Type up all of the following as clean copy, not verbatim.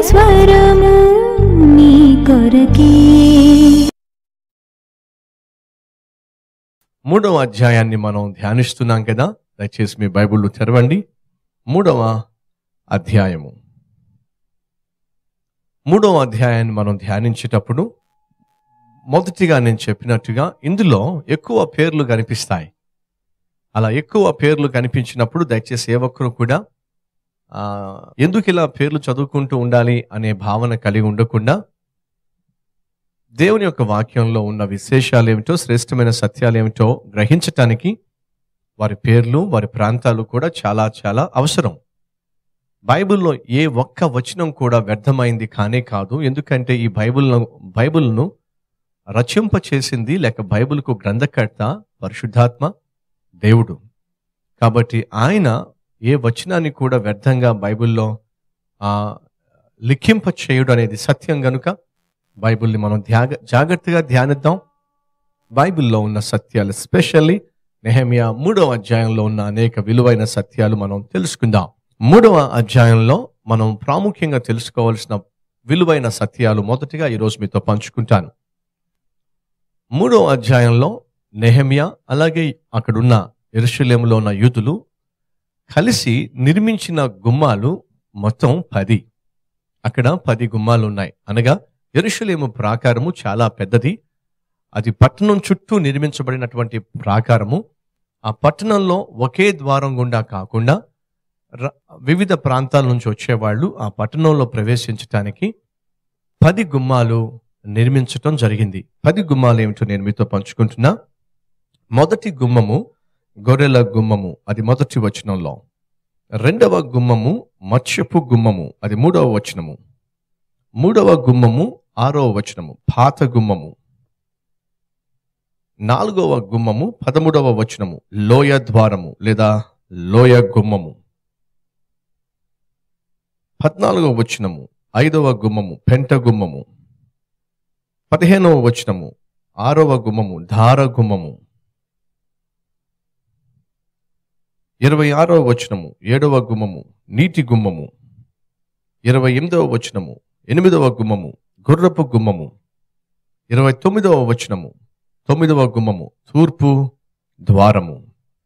స్వరము నీ కొరకే. మూడవ అధ్యాయాన్ని మనం ధ్యానిస్తున్నాం కదా, దయచేసి మీ బైబిల్ తెరవండి. మూడవ అధ్యాయాన్ని మనం ధ్యానించేటప్పుడు మొదటిగా నేను చెప్పినట్టుగా ఇందులో ఎక్కువ పేర్లు కనిపిస్తాయి. అలా ఎక్కువ పేర్లు కనిపించినప్పుడు దయచేసి ఏ ఒక్కరు కూడా ఎందుకు ఇలా పేర్లు చదువుకుంటూ ఉండాలి అనే భావన కలిగి ఉండకుండా దేవుని యొక్క వాక్యంలో ఉన్న విశేషాలు ఏమిటో, శ్రేష్టమైన సత్యాలు ఏమిటో గ్రహించటానికి వారి పేర్లు, వారి ప్రాంతాలు కూడా చాలా చాలా అవసరం. బైబిల్లో ఏ ఒక్క వచనం కూడా వ్యర్థమైంది కానే కాదు. ఎందుకంటే ఈ బైబిల్ను రచింప చేసింది లేక బైబిల్కు గ్రంథకర్త పరిశుద్ధాత్మ దేవుడు. కాబట్టి ఆయన ఏ వచనాన్ని కూడా వ్యర్థంగా బైబిల్లో లిఖింప చేయుడు అనేది సత్యం గనుక బైబిల్ని మనం జాగ్రత్తగా ధ్యానిద్దాం. బైబిల్లో ఉన్న సత్యాలు, ఎస్పెషల్లీ నెహెమియా 3వ అధ్యాయంలో ఉన్న అనేక విలువైన సత్యాలు మనం తెలుసుకుందాం. 3వ అధ్యాయంలో మనం ప్రాముఖ్యంగా తెలుసుకోవాల్సిన విలువైన సత్యాలు మొదటిగా ఈరోజు మీతో పంచుకుంటాను. 3వ అధ్యాయంలో నెహెమియా అలాగే అక్కడున్న యెరూషలేములో ఉన్న యూదులు కలిసి నిర్మించిన గుమ్మాలు మొత్తం 10. అక్కడ 10 గుమ్మాలు ఉన్నాయి. అనగా యెరూషలేము ప్రాకారము చాలా పెద్దది. అది పట్టణం చుట్టూ నిర్మించబడినటువంటి ప్రాకారము. ఆ పట్టణంలో ఒకే ద్వారం గుండా కాకుండా వివిధ ప్రాంతాల నుంచి వచ్చేవాళ్ళు ఆ పట్టణంలో ప్రవేశించటానికి 10 గుమ్మాలు నిర్మించటం జరిగింది. 10 గుమ్మాలు ఏమిటో నేను మీతో పంచుకుంటున్నా. మొదటి గుమ్మము గొర్రెల గుమ్మము, అది మొదటి వచనంలో. రెండవ గుమ్మము మత్స్యపు గుమ్మము, అది 3వ వచనము. 3వ గుమ్మము 6వ వచనము, పాత గుమ్మము. 4వ గుమ్మము 13వ వచనము, లోయ ద్వారము లేదా లోయ గుమ్మము. 14వ వచనము 5వ గుమ్మము, పెంట గుమ్మము. 15వ వచనము 6వ గుమ్మము, ధార గుమ్మము. 26వ వచనము 7వ గుమ్మము, నీటి గుమ్మము. 28వ వచనము 8వ గుమ్మము, గుర్రపు గుమ్మము. 29వ వచనము 9వ గుమ్మము, తూర్పు ద్వారము.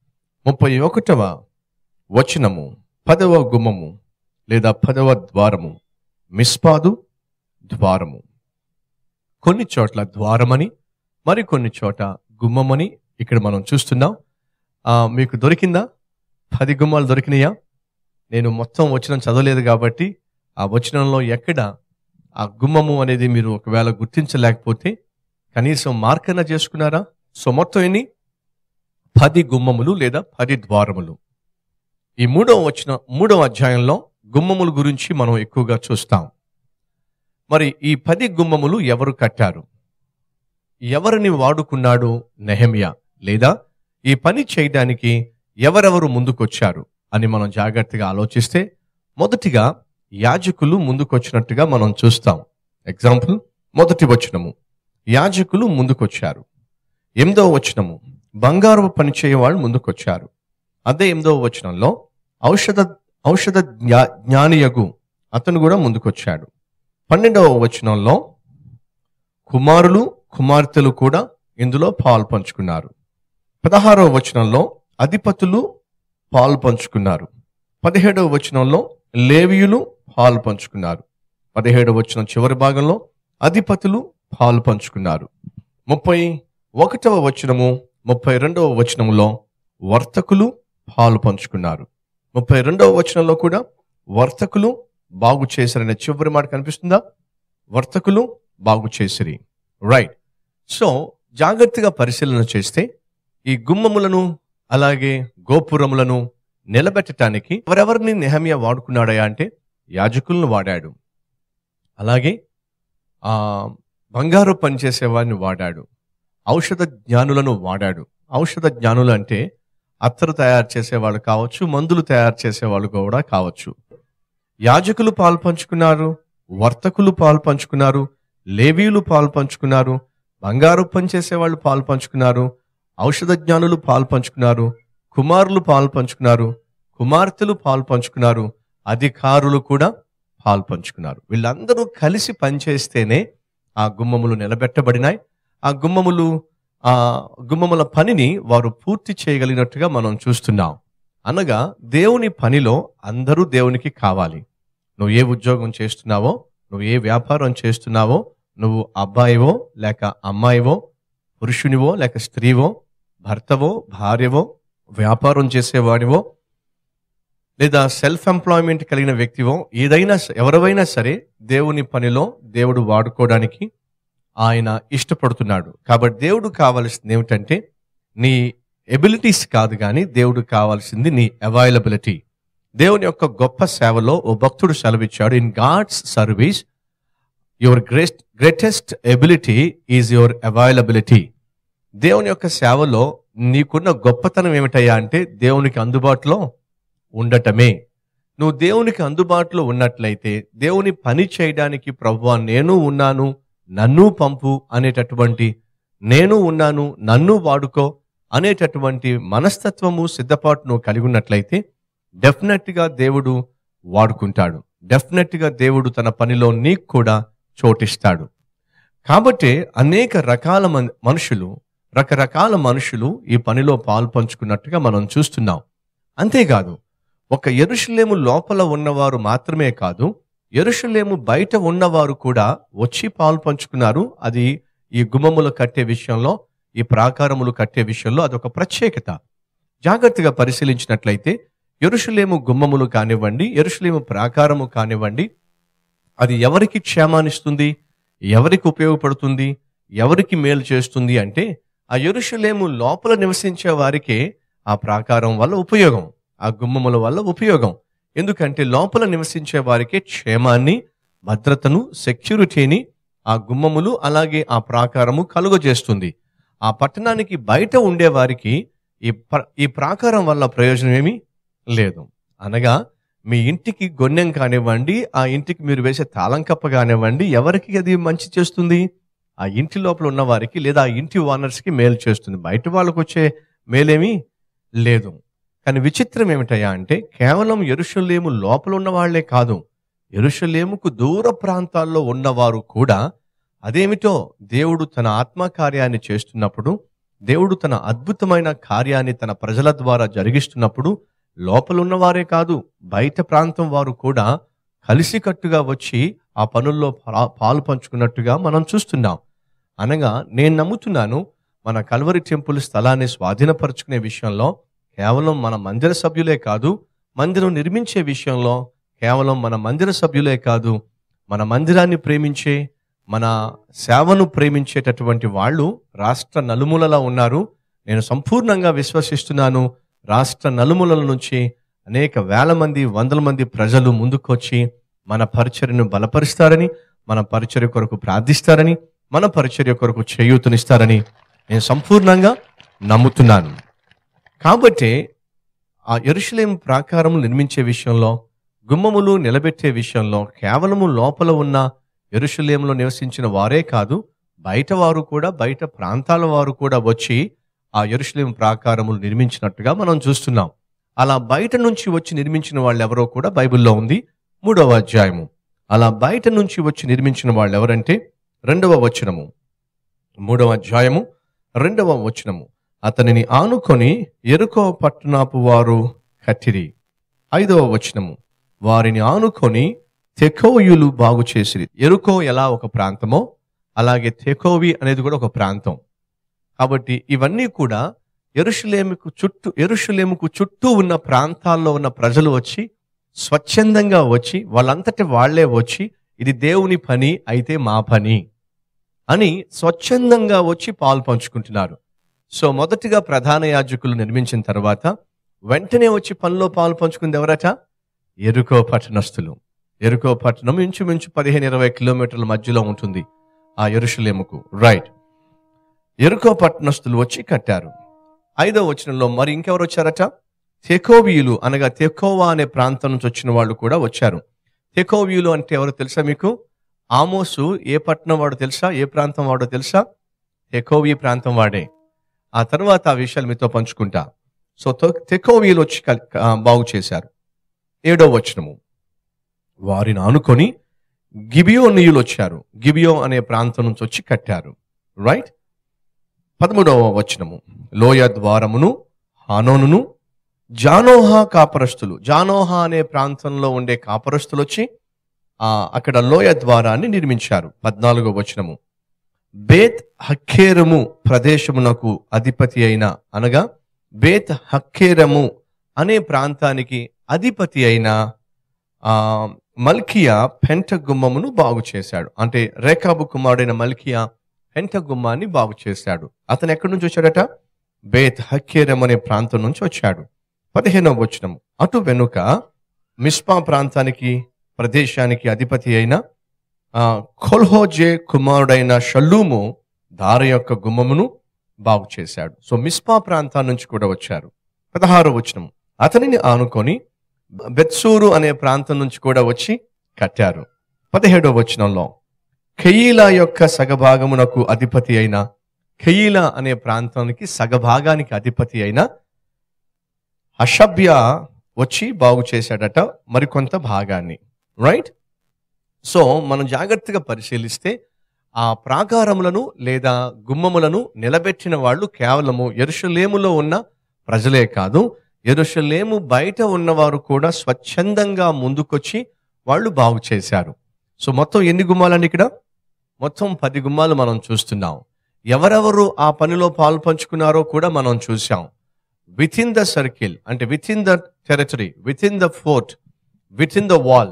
31వ వచనము 10వ గుమ్మము లేదా 10వ ద్వారము, మిస్పాదు ద్వారము. కొన్ని చోట్ల ద్వారమని, మరికొన్ని చోట గుమ్మమని ఇక్కడ మనం చూస్తున్నాం. మీకు దొరికిందా? 10 గుమ్మాలు దొరికినాయా? నేను మొత్తం వచనం చదవలేదు కాబట్టి ఆ వచనంలో ఎక్కడ ఆ గుమ్మము అనేది మీరు ఒకవేళ గుర్తించలేకపోతే కనీసం మార్కన చేసుకున్నారా? సో మొత్తం ఎన్ని? 10 గుమ్మములు లేదా 10 ద్వారములు. ఈ 3వ అధ్యాయంలో గుమ్మముల గురించి మనం ఎక్కువగా చూస్తాం. మరి ఈ 10 గుమ్మములు ఎవరు కట్టారు? ఎవరిని వాడుకున్నాడు నెహెమియా? లేదా ఈ పని చేయడానికి ఎవరెవరు ముందుకొచ్చారు అని మనం జాగ్రత్తగా ఆలోచిస్తే మొదటిగా యాజకులు ముందుకొచ్చినట్టుగా మనం చూస్తాం. ఎగ్జాంపుల్, మొదటి వచనము యాజకులు ముందుకొచ్చారు. 8వ వచనము బంగారు పని చేయవాళ్ళు ముందుకొచ్చారు. అదే 8వ వచనంలో ఔషధ జ్ఞానియగు అతను కూడా ముందుకొచ్చాడు. 12వ వచనంలో కుమారులు కుమార్తెలు కూడా ఇందులో పాలు పంచుకున్నారు. 16వ వచనంలో అధిపతులు పాలు పంచుకున్నారు. 17వ వచనంలో లేవీయులు పాలు పంచుకున్నారు. 17వ వచనం చివరి భాగంలో అధిపతులు పాలు పంచుకున్నారు. 31వ వచనము 32వ వచనములో వర్తకులు పాలు పంచుకున్నారు. 32వ వచనంలో కూడా వర్తకులు బాగు చేసిరనే చివరి మాట కనిపిస్తుందా? వర్తకులు బాగు చేసిరి. రైట్. సో జాగ్రత్తగా పరిశీలన చేస్తే ఈ గుమ్మములను అలాగే గోపురములను నిలబెట్టడానికి ఎవరెవరిని నెహెమియా వాడుకున్నాడయా అంటే యాజకులను వాడాడు. అలాగే బంగారు పనిచేసేవాడిని వాడాడు. ఔషధ జ్ఞానులను వాడాడు. ఔషధ జ్ఞానులు అంటే అత్తరు తయారు చేసేవాళ్ళు కావచ్చు, మందులు తయారు చేసేవాళ్ళు కూడా కావచ్చు. యాజకులు పాలు పంచుకున్నారు, వర్తకులు పాలు పంచుకున్నారు, లేవీయులు పాలు పంచుకున్నారు, బంగారు పని చేసేవాళ్ళు పాలు పంచుకున్నారు, ఔషధ జ్ఞానులు పాలు పంచుకున్నారు, కుమారులు పాలు పంచుకున్నారు, కుమార్తెలు పాలు పంచుకున్నారు, అధికారులు కూడా పాలు పంచుకున్నారు. వీళ్ళందరూ కలిసి పనిచేస్తేనే ఆ గుమ్మములు నిలబెట్టబడినాయి. ఆ గుమ్మముల పనిని వారు పూర్తి చేయగలిగినట్టుగా మనం చూస్తున్నాం. అనగా దేవుని పనిలో అందరూ దేవునికి కావాలి. నువ్వు ఏ ఉద్యోగం చేస్తున్నావో, నువ్వు ఏ వ్యాపారం చేస్తున్నావో, నువ్వు అబ్బాయివో లేక అమ్మాయివో, పురుషునివో లేక స్త్రీవో, భర్తవో భార్యవో, వ్యాపారం చేసేవాడివో లేదా సెల్ఫ్ ఎంప్లాయ్మెంట్ కలిగిన వ్యక్తివో, ఎవరైనా సరే దేవుని పనిలో దేవుడు వాడుకోవడానికి ఆయన ఇష్టపడుతున్నాడు. కాబట్టి దేవుడు కావాల్సింది ఏమిటంటే నీ ఎబిలిటీస్ కాదు, కానీ దేవుడు కావాల్సింది నీ అవైలబిలిటీ. దేవుని యొక్క గొప్ప సేవలో ఓ భక్తుడు సెలవిచ్చాడు, in God's service your greatest ability is your availability. దేవుని యొక్క సేవలో నీకున్న గొప్పతనం ఏమిటయ్యా అంటే దేవునికి అందుబాటులో ఉండటమే. నువ్వు దేవునికి అందుబాటులో ఉన్నట్లయితే దేవుని పని చేయడానికి ప్రభువా నేను ఉన్నాను, నన్ను పంపు అనేటటువంటి, నేను ఉన్నాను నన్ను వాడుకో అనేటటువంటి మనస్తత్వము, సిద్ధపాటు నువ్వు కలిగి ఉన్నట్లయితే డెఫినెట్గా దేవుడు వాడుకుంటాడు. డెఫినెట్గా దేవుడు తన పనిలో నీకు కూడా చోటిస్తాడు. కాబట్టి అనేక రకాల రకరకాల మనుషులు ఈ పనిలో పాలు పంచుకున్నట్టుగా మనం చూస్తున్నాం. అంతేకాదు, ఒక యెరూషలేము లోపల ఉన్నవారు మాత్రమే కాదు, యెరూషలేము బయట ఉన్నవారు కూడా వచ్చి పాలు పంచుకున్నారు. అది ఈ గుమ్మములు కట్టే విషయంలో, ఈ ప్రాకారములు కట్టే విషయంలో అదొక ప్రత్యేకత. జాగ్రత్తగా పరిశీలించినట్లయితే యెరూషలేము గుమ్మములు కానివ్వండి, యెరూషలేము ప్రాకారము కానివ్వండి, అది ఎవరికి క్షేమాన్నిస్తుంది, ఎవరికి ఉపయోగపడుతుంది, ఎవరికి మేలు చేస్తుంది అంటే ఆ యెరూషలేము లోపల నివసించే వారికే ఆ ప్రాకారం వల్ల ఉపయోగం, ఆ గుమ్మముల వల్ల ఉపయోగం. ఎందుకంటే లోపల నివసించే వారికే క్షేమాన్ని, భద్రతను, సెక్యూరిటీని ఆ గుమ్మములు అలాగే ఆ ప్రాకారము కలుగజేస్తుంది. ఆ పట్టణానికి బయట ఉండే వారికి ఈ ప్రాకారం వల్ల ప్రయోజనం ఏమీ లేదు. అనగా మీ ఇంటికి గొన్నెం కానివ్వండి, ఆ ఇంటికి మీరు వేసే తాళం కప్ప కానివ్వండి, ఎవరికి అది మంచి చేస్తుంది? ఆ ఇంటి లోపల ఉన్న వారికి లేదా ఆ ఇంటి ఓనర్స్కి మేలు చేస్తుంది. బయట వాళ్ళకు వచ్చే మేలేమీ లేదు. కానీ విచిత్రం ఏమిటయ్యా అంటే కేవలం యెరూషలేము లోపల ఉన్న వాళ్లే కాదు, యెరూషలేముకు దూర ప్రాంతాల్లో ఉన్నవారు కూడా అదేమిటో దేవుడు తన ఆత్మకార్యాన్ని చేస్తున్నప్పుడు, దేవుడు తన అద్భుతమైన కార్యాన్ని తన ప్రజల ద్వారా జరిగిస్తున్నప్పుడు లోపల ఉన్నవారే కాదు, బయట ప్రాంతం వారు కూడా కలిసికట్టుగా వచ్చి ఆ పనుల్లో పాలు పంచుకున్నట్టుగా మనం చూస్తున్నాం. అనగా నేను నమ్ముతున్నాను, మన కల్వరి టెంపుల్ స్థలాన్ని స్వాధీనపరుచుకునే విషయంలో కేవలం మన మందిర సభ్యులే కాదు, మందిరం నిర్మించే విషయంలో కేవలం మన మందిర సభ్యులే కాదు, మన మందిరాన్ని ప్రేమించే, మన సేవను ప్రేమించేటటువంటి వాళ్ళు రాష్ట్ర నలుమూలలా ఉన్నారు. నేను సంపూర్ణంగా విశ్వసిస్తున్నాను, రాష్ట్ర నలుమూలల నుంచి అనేక వేల మంది, వందల మంది ప్రజలు ముందుకొచ్చి మన పరిచర్యను బలపరుస్తారని, మన పరిచర్య కొరకు ప్రార్థిస్తారని, మన పరిచర్య కొరకు చేయూతనిస్తారని నేను సంపూర్ణంగా నమ్ముతున్నాను. కాబట్టి ఆ యెరూషలేము ప్రాకారము నిర్మించే విషయంలో, గుమ్మములు నిలబెట్టే విషయంలో కేవలము లోపల ఉన్న యెరూషలేములో నివసించిన వారే కాదు, బయట వారు కూడా, బయట ప్రాంతాల వారు కూడా వచ్చి ఆ యెరూషలేము ప్రాకారములు నిర్మించినట్టుగా మనం చూస్తున్నాం. అలా బయట నుంచి వచ్చి నిర్మించిన వాళ్ళు ఎవరో కూడా బైబిల్లో ఉంది. 3వ అధ్యాయము. అలా బయట నుంచి వచ్చి నిర్మించిన వాళ్ళు ఎవరంటే 2వ వచనము, 3వ అధ్యాయము 2వ వచనము. అతనిని ఆనుకొని యెరికో పట్టణపు వారు కట్టిరి. 5వ వచనము. వారిని ఆనుకొని తెకోవీయులు బాగు చేసిరి. యెరికో ఎలా ఒక ప్రాంతమో అలాగే తెకోవి అనేది కూడా ఒక ప్రాంతం. కాబట్టి ఇవన్నీ కూడా యెరూషలేముకు చుట్టూ ఉన్న ప్రాంతాల్లో ఉన్న ప్రజలు వచ్చి స్వచ్ఛందంగా వచ్చి, వాళ్ళంతటి వాళ్లే వచ్చి ఇది దేవుని పని అయితే మా పని అని స్వచ్ఛందంగా వచ్చి పాలు పంచుకుంటున్నారు. సో మొదటిగా ప్రధాన యాజకులు నిర్మించిన తర్వాత వెంటనే వచ్చి పనిలో పాలు పంచుకుంది ఎవరట? యెరికో పట్టణస్థులు. యెరికో పట్టణం ఇంచుమించు 15-20 కిలోమీటర్ల మధ్యలో ఉంటుంది ఆ యెరూషలేముకు. రైట్. యెరికో పట్టణస్థులు వచ్చి కట్టారు. 5వ వచనంలో మరి ఇంకెవరు వచ్చారట? తెకోవీయులు, అనగా తెకోవా అనే ప్రాంతం నుంచి వచ్చిన వాళ్ళు కూడా వచ్చారు. తెకోవీయులు అంటే ఎవరు తెలుసా మీకు? ఆమోసు ఏ పట్టణం వాడో తెలుసా? ఏ ప్రాంతం వాడో తెలుసా? తెకోవీ ప్రాంతం వాడే. ఆ తర్వాత ఆ విషయాలు మీతో పంచుకుంటా. సో తెకోవీయులు వచ్చి బాగు చేశారు. 7వ వచనము. వారిని ఆనుకొని గిబియోనీయులు వచ్చారు. గిబియో అనే ప్రాంతం నుంచి వచ్చి కట్టారు. రైట్. 13వ వచనము, లోయ ద్వారమును హానోనును జానోహా కాపరస్తులు, జానోహా అనే ప్రాంతంలో ఉండే కాపరస్తులు వచ్చి అక్కడ లోయ ద్వారాన్ని నిర్మించారు. 14వ వచనము, బేత్ హక్కేరము ప్రదేశమునకు అధిపతి అయిన, అనగా బేత్ హక్కేరము అనే ప్రాంతానికి అధిపతి అయిన మల్కియా పెంట గుమ్మమును బాగు చేశాడు. అంటే రేకాబు కుమారుడైన మల్కియా పెంట గుమ్మాన్ని బాగు చేశాడు. అతను ఎక్కడి నుంచి వచ్చాడట? బేత్ హక్కేరం అనే ప్రాంతం నుంచి వచ్చాడు. 15వ వచనము, అటు వెనుక మిస్పా ప్రాంతానికి ప్రదేశానికి అధిపతి అయిన కొల్హోజే కుమారుడైన షల్లూము దార యొక్క గుమ్మమును బాగు చేశాడు. సో మిస్పా ప్రాంతం నుంచి కూడా వచ్చారు. 16వ వచనము, అతనిని ఆనుకొని బెత్సూరు అనే ప్రాంతం నుంచి కూడా వచ్చి కట్టారు. 17వ వచనంలో కెయీలా యొక్క సగభాగమునకు అధిపతి అయిన, కెయీలా అనే ప్రాంతానికి సగభాగానికి అధిపతి అయిన హషబ్యా వచ్చి బాగు చేశాడట మరికొంత భాగాన్ని. రైట్. సో మనం జాగ్రత్తగా పరిశీలిస్తే ఆ ప్రాకారములను లేదా గుమ్మములను నిలబెట్టిన వాళ్ళు కేవలము యెరూషలేములో ఉన్న ప్రజలే కాదు, యెరూషలేము బయట ఉన్నవారు కూడా స్వచ్ఛందంగా ముందుకొచ్చి వాళ్ళు బాగు చేశారు. సో మొత్తం ఎన్ని గుమ్మాలండి ఇక్కడ? మొత్తం 10 గుమ్మాలు మనం చూస్తున్నాం. ఎవరెవరు ఆ పనిలో పాలు పంచుకున్నారో కూడా మనం చూసాం. విత్ ఇన్ ద సర్కిల్, అంటే within the territory, within the fort, within the wall,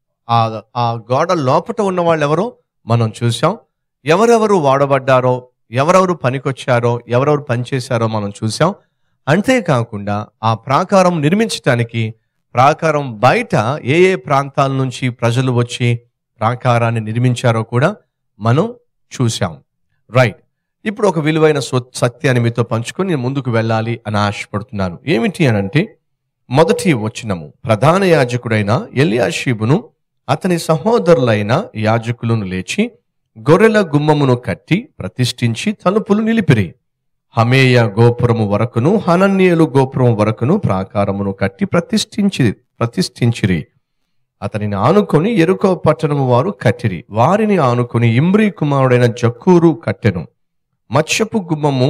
ఆ గోడ లోపట ఉన్న వాళ్ళు ఎవరో మనం చూసాం. ఎవరెవరు వాడబడ్డారో, ఎవరెవరు పనికొచ్చారో, ఎవరెవరు పనిచేశారో మనం చూసాం. అంతేకాకుండా ఆ ప్రాకారం నిర్మించటానికి ప్రాకారం బయట ఏ ఏ ప్రాంతాల నుంచి ప్రజలు వచ్చి ప్రాకారాన్ని నిర్మించారో కూడా మనం చూసాం. రైట్. ఇప్పుడు ఒక విలువైన సత్యాన్ని మీతో పంచుకొని నేను ముందుకు వెళ్ళాలి అని ఆశపడుతున్నాను. ఏమిటి అనంటే, మొదటి వచనము, ప్రధాన యాజకుడైన ఎలియాషీబును అతని సహోదరులైన యాజకులను లేచి గొర్రెల గుమ్మమును కట్టి ప్రతిష్ఠించి తలుపులు నిలిపిరి. హమేయ గోపురము వరకును హనన్యేలు గోపురం వరకును ప్రాకారమును కట్టి ప్రతిష్ఠించిరి. అతనిని ఆనుకొని యెరికో పట్టణము వారు కట్టిరి. వారిని ఆనుకొని ఇమ్రీ కుమారుడైన జక్కూరు కట్టెను. మత్స్యపు గుమ్మము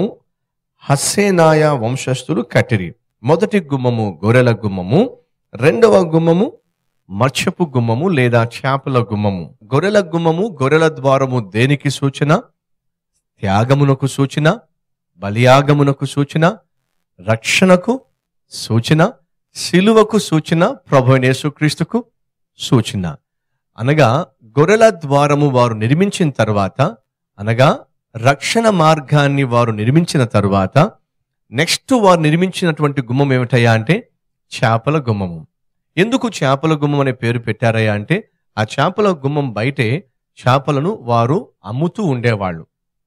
హస్సేనాయ వంశస్థులు కట్టిరి. మొదటి గుమ్మము గొర్రెల గుమ్మము, రెండవ గుమ్మము మత్స్యపు గుమ్మము లేదా చేపల గుమ్మము. గొర్రెల గుమ్మము, గొర్రెల ద్వారము దేనికి సూచన? త్యాగమునకు సూచన, బలియాగమునకు సూచన, రక్షణకు సూచన, శిలువకు సూచన, ప్రభువైన యేసుక్రీస్తుకు సూచన. అనగా గొర్రెల ద్వారము వారు నిర్మించిన తర్వాత, అనగా రక్షణ మార్గాన్ని వారు నిర్మించిన తర్వాత నెక్స్ట్ వారు నిర్మించినటువంటి గుమ్మం ఏమిటయ్యా అంటే చేపల గుమ్మము. ఎందుకు చేపల గుమ్మం అనే పేరు పెట్టారయ్యా అంటే, ఆ చేపల గుమ్మం బయటే చేపలను వారు అమ్ముతూ ఉండేవాళ్ళు.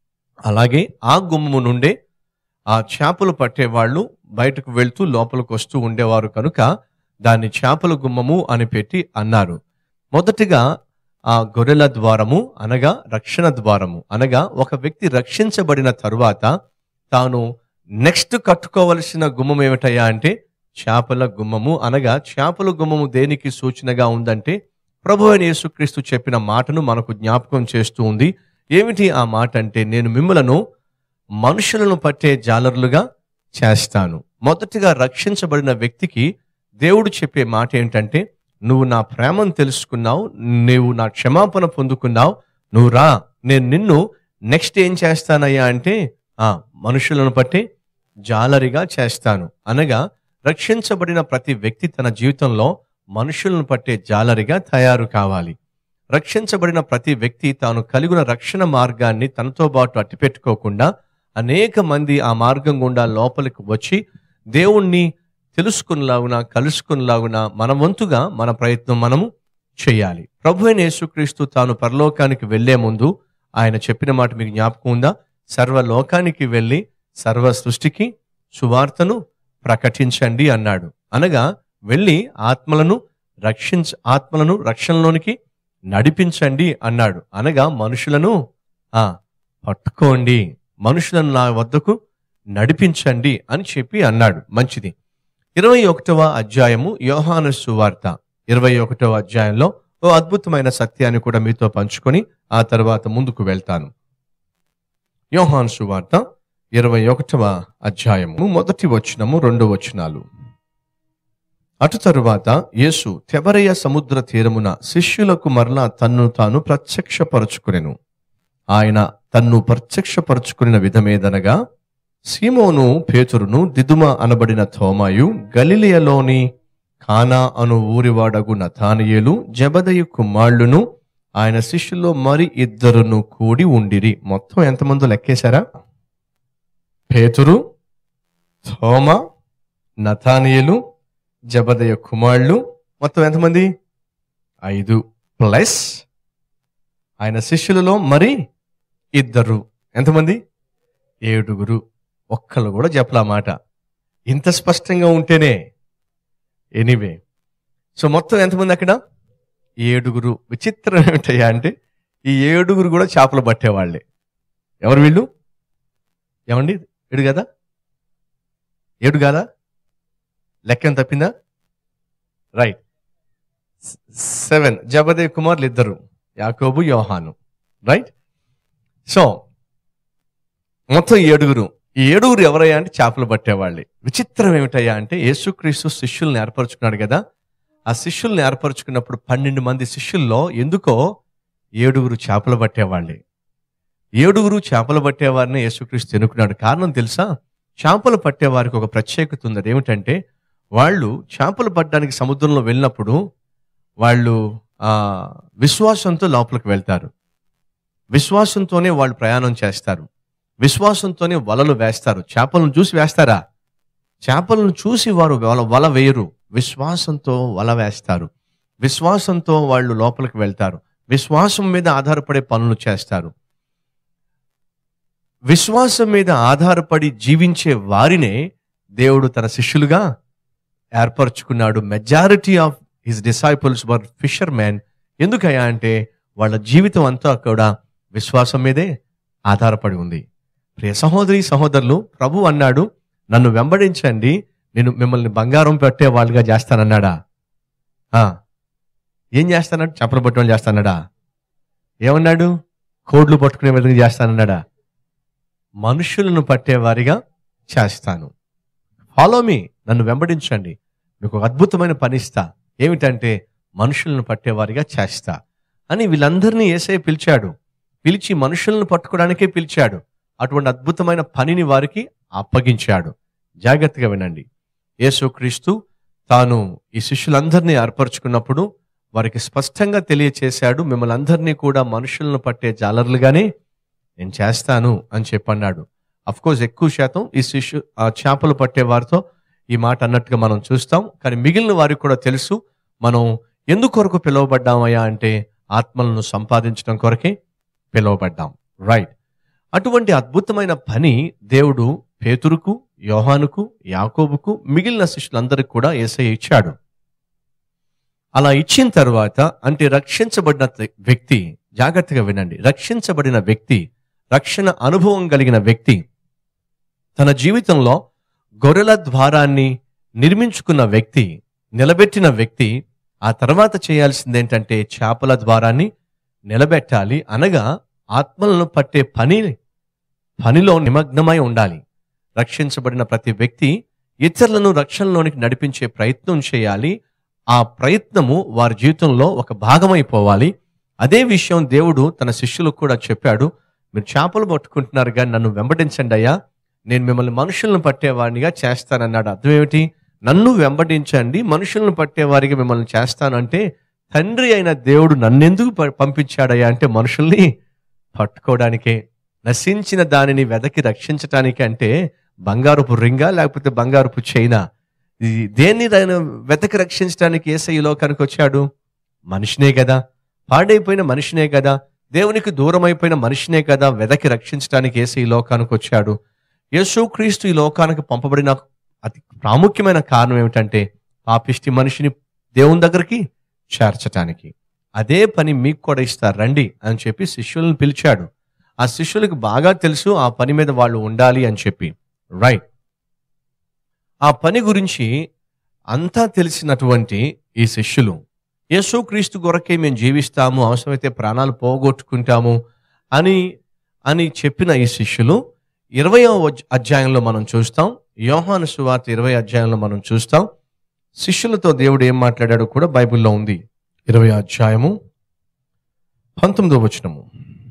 అలాగే ఆ గుమ్మము నుండే ఆ చేపలు పట్టేవాళ్ళు బయటకు వెళ్తూ లోపలికి వస్తూ ఉండేవారు కనుక దాన్ని చేపల గుమ్మము అని పెట్టి అన్నారు. మొదటిగా ఆ గొర్రెల ద్వారము అనగా రక్షణ ద్వారము, అనగా ఒక వ్యక్తి రక్షించబడిన తరువాత తాను నెక్స్ట్ కట్టుకోవలసిన గుమ్మం ఏమిటయ్యా అంటే చేపల గుమ్మము. అనగా చేపల గుమ్మము దేనికి సూచనగా ఉందంటే ప్రభువైన యేసుక్రీస్తు చెప్పిన మాటను మనకు జ్ఞాపకం చేస్తూ ఉంది. ఏమిటి ఆ మాట అంటే, నేను మిమ్మలను మనుషులను పట్టే జాలరులుగా చేస్తాను. మొదటిగా రక్షించబడిన వ్యక్తికి దేవుడు చెప్పే మాట ఏంటంటే, నువ్వు నా ప్రేమను తెలుసుకున్నావు, నువ్వు నా క్షమాపణ పొందుకున్నావు, నువ్వు రా, నేను నిన్ను నెక్స్ట్ ఏం చేస్తానయ్యా అంటే మనుషులను పట్టే జాలరిగా చేస్తాను. అనగా రక్షించబడిన ప్రతి వ్యక్తి తన జీవితంలో మనుషులను పట్టే జాలరిగా తయారు కావాలి. రక్షించబడిన ప్రతి వ్యక్తి తాను కలిగిన రక్షణ మార్గాన్ని తనతో పాటు అట్టిపెట్టుకోకుండా అనేక మంది ఆ మార్గం గుండా లోపలికి వచ్చి దేవుణ్ణి తెలుసుకునేలాగున, కలుసుకునేలాగున మన వంతుగా మన ప్రయత్నం మనము చేయాలి. ప్రభువైన యేసుక్రీస్తు తాను పరలోకానికి వెళ్లే ముందు ఆయన చెప్పిన మాట మీకు జ్ఞాపకం ఉందా? సర్వలోకానికి వెళ్ళి సర్వ సృష్టికి సువార్తను ప్రకటించండి అన్నాడు. అనగా వెళ్ళి ఆత్మలను రక్షణలోనికి నడిపించండి అన్నాడు. అనగా మనుషులను పట్టుకోండి, మనుషులను నా వద్దకు నడిపించండి అని చెప్పి అన్నాడు. మంచిది. 21వ అధ్యాయము యోహాను సువార్త 21వ అధ్యాయంలో ఓ అద్భుతమైన సత్యాన్ని కూడా మీతో పంచుకొని ఆ తర్వాత ముందుకు వెళ్తాను. యోహాను సువార్త 21వ అధ్యాయము 1వ వచనము 2వ వచనాలు. అటు తరువాత యేసు తెబరయ సముద్ర తీరమున శిష్యులకు మరలా తన్ను తాను ప్రత్యక్షపరచుకునెను. ఆయన తన్ను ప్రత్యక్షపరచుకున్న విధమేదనగా, సీమోను పేతురును, దిదుమ అనబడిన తోమాయు, గలిలయలోని కానా అను ఊరివాడగు నతానియేలు, జెబెదయి కుమారులను ఆయన శిష్యుల్లో మరి 2 కూడి ఉండిరి. మొత్తం ఎంతమందో లెక్కేశారా? పేతురు, తోమా, నతానియేలు, జెబెదయి కుమారులు, మొత్తం ఎంతమంది? 5 ప్లస్ ఆయన శిష్యులలో మరి 2. ఎంతమంది? 7. ఒక్కళ్ళు కూడా చెప్పలా మాట. ఇంత స్పష్టంగా ఉంటేనే. ఎనీవే, సో మొత్తం ఎంతమంది అక్కడ? 7. విచిత్రం ఏమిటయ్యా అంటే ఈ 7 కూడా చేపలు పట్టేవాళ్ళే. ఎవరు వీళ్ళు? ఏమండి, 7 కదా? 7 కాదా? లెక్క తప్పిందా? రైట్, 7. జెబెదయి కుమారులు 2, యాకోబు, యోహాను. రైట్. సో మొత్తం 7. ఈ 7 ఎవరయ్యా అంటే చేపలు పట్టేవాళ్ళే. విచిత్రం ఏమిటయ్యా అంటే యేసుక్రీస్తు శిష్యుల్ని ఏర్పరచుకున్నాడు కదా. ఆ శిష్యుల్ని ఏర్పరచుకున్నప్పుడు 12 మంది శిష్యుల్లో ఎందుకో 7 చేపలు పట్టేవాళ్ళే. 7 చేపలు పట్టేవారిని యేసుక్రీస్తు ఎన్నుకున్నాడు. కారణం తెలుసా? చేపలు పట్టేవారికి ఒక ప్రత్యేకత ఉంది. ఏమిటంటే వాళ్ళు చేపలు పట్టడానికి సముద్రంలో వెళ్ళినప్పుడు వాళ్ళు విశ్వాసంతో లోపలికి వెళ్తారు. విశ్వాసంతోనే వాళ్ళు ప్రయాణం చేస్తారు. విశ్వాసంతోనే వలలు వేస్తారు. చేపలను చూసి వేస్తారా? చేపలను చూసి వారు వల వేయరు. విశ్వాసంతో వల వేస్తారు. విశ్వాసంతో వాళ్ళు లోపలికి వెళ్తారు. విశ్వాసం మీద ఆధారపడే పనులు చేస్తారు. విశ్వాసం మీద ఆధారపడి జీవించే వారినే దేవుడు తన శిష్యులుగా ఏర్పరచుకున్నాడు. Majority of his disciples were fishermen. ఎందుకయ్యా అంటే వాళ్ళ జీవితం అంతా కూడా విశ్వాసం మీదే ఆధారపడి ఉంది. ప్రియ సహోదరి సహోదరులు, ప్రభు అన్నాడు, నన్ను వెంబడించండి, నేను మిమ్మల్ని బంగారం పెట్టే వాళ్ళుగా చేస్తానన్నాడా? ఏం చేస్తానన్నాడు? చేపలు పట్టుకొని చేస్తానన్నాడా? ఏమన్నాడు? కోడ్లు పట్టుకునే విధంగా చేస్తానన్నాడా? మనుషులను పట్టేవారిగా చేస్తాను. ఫాలో మీ, నన్ను వెంబడించండి, మీకు ఒక అద్భుతమైన పని ఇస్తా. ఏమిటంటే మనుషులను పట్టేవారిగా చేస్తా అని వీళ్ళందరినీ యేసయ్య పిలిచాడు. పిలిచి మనుషులను పట్టుకోవడానికే పిలిచాడు. అటువంటి అద్భుతమైన పనిని వారికి అప్పగించాడు. జాగ్రత్తగా వినండి. యేసుక్రీస్తు తాను ఈ శిష్యులందరినీ ఏర్పరచుకున్నప్పుడు వారికి స్పష్టంగా తెలియచేశాడు, మిమ్మల్ని అందరినీ కూడా మనుషులను పట్టే జాలర్లుగానే నేను చేస్తాను అని చెప్పన్నాడు. అఫ్కోర్స్ ఎక్కువ శాతం ఈ చేపలు పట్టే వారితో ఈ మాట అన్నట్టుగా మనం చూస్తాం. కానీ మిగిలిన వారికి కూడా తెలుసు, మనం ఎందుకొరకు పిలువబడ్డామయ్యా అంటే ఆత్మలను సంపాదించడం కొరకే పిలువబడ్డాం. రైట్. అటువంటి అద్భుతమైన పని దేవుడు పేతురుకు, యోహానుకు, యాకోబుకు, మిగిలిన శిష్యులందరికీ కూడా యేసయ్య ఇచ్చాడు. అలా ఇచ్చిన తర్వాత అంటే రక్షించబడిన వ్యక్తి, జాగ్రత్తగా వినండి, రక్షించబడిన వ్యక్తి, రక్షణ అనుభవం కలిగిన వ్యక్తి తన జీవితంలో గొర్రెల ద్వారాన్ని నిర్మించుకున్న వ్యక్తి, నిలబెట్టిన వ్యక్తి ఆ తర్వాత చేయాల్సింది ఏంటంటే చేపల ద్వారాన్ని నిలబెట్టాలి. అనగా ఆత్మలను పట్టే పనిలో నిమగ్నమై ఉండాలి. రక్షించబడిన ప్రతి వ్యక్తి ఇతరులను రక్షణలోనికి నడిపించే ప్రయత్నం చేయాలి. ఆ ప్రయత్నము వారి జీవితంలో ఒక భాగమైపోవాలి. అదే విషయం దేవుడు తన శిష్యులకు కూడా చెప్పాడు. మీరు చేపలు పట్టుకుంటున్నారు కానీ నన్ను వెంబడించండి అయ్యా, నేను మిమ్మల్ని మనుషులను పట్టేవాడినిగా చేస్తానన్నాడు. అర్థం ఏమిటి? నన్ను వెంబడించండి, మనుషులను పట్టేవారిగా మిమ్మల్ని చేస్తానంటే తండ్రి అయిన దేవుడు నన్నెందుకు పంపించాడయ్యా అంటే మనుషుల్ని పట్టుకోవడానికే, నశించిన దానిని వెదకి రక్షించటానికి. అంటే బంగారపు రింగా లేకపోతే బంగారపు చైనా? దేన్ని వెతకి రక్షించడానికి యేసయ్య లోకానికి వచ్చాడు? మనిషినే కదా, పాడైపోయిన మనిషినే కదా, దేవునికి దూరం అయిపోయిన మనిషినే కదా వెదకి రక్షించడానికి యేసయ్య లోకానికి వచ్చాడు. యేసుక్రీస్తు ఈ లోకానికి పంపబడిన అతి ప్రాముఖ్యమైన కారణం ఏమిటంటే పాపిష్టి మనిషిని దేవుని దగ్గరికి చేర్చటానికి. అదే పని మీకు కూడా ఇస్తారు రండి అని చెప్పి శిష్యులను పిలిచాడు. ఆ శిష్యులకు బాగా తెలుసు ఆ పని మీద వాళ్ళు ఉండాలి అని చెప్పి. రైట్. ఆ పని గురించి అంతా తెలిసినటువంటి ఈ శిష్యులు యేసుక్రీస్తు కొరకే మేము జీవిస్తాము, అవసరమైతే ప్రాణాలు పోగొట్టుకుంటాము అని అని చెప్పిన ఈ శిష్యులు 20వ అధ్యాయంలో మనం చూస్తాం. యోహాను సువార్త 20 అధ్యాయంలో మనం చూస్తాం. శిష్యులతో దేవుడు ఏం మాట్లాడాడో కూడా బైబిల్లో ఉంది. 20 అధ్యాయము 19వ వచనము.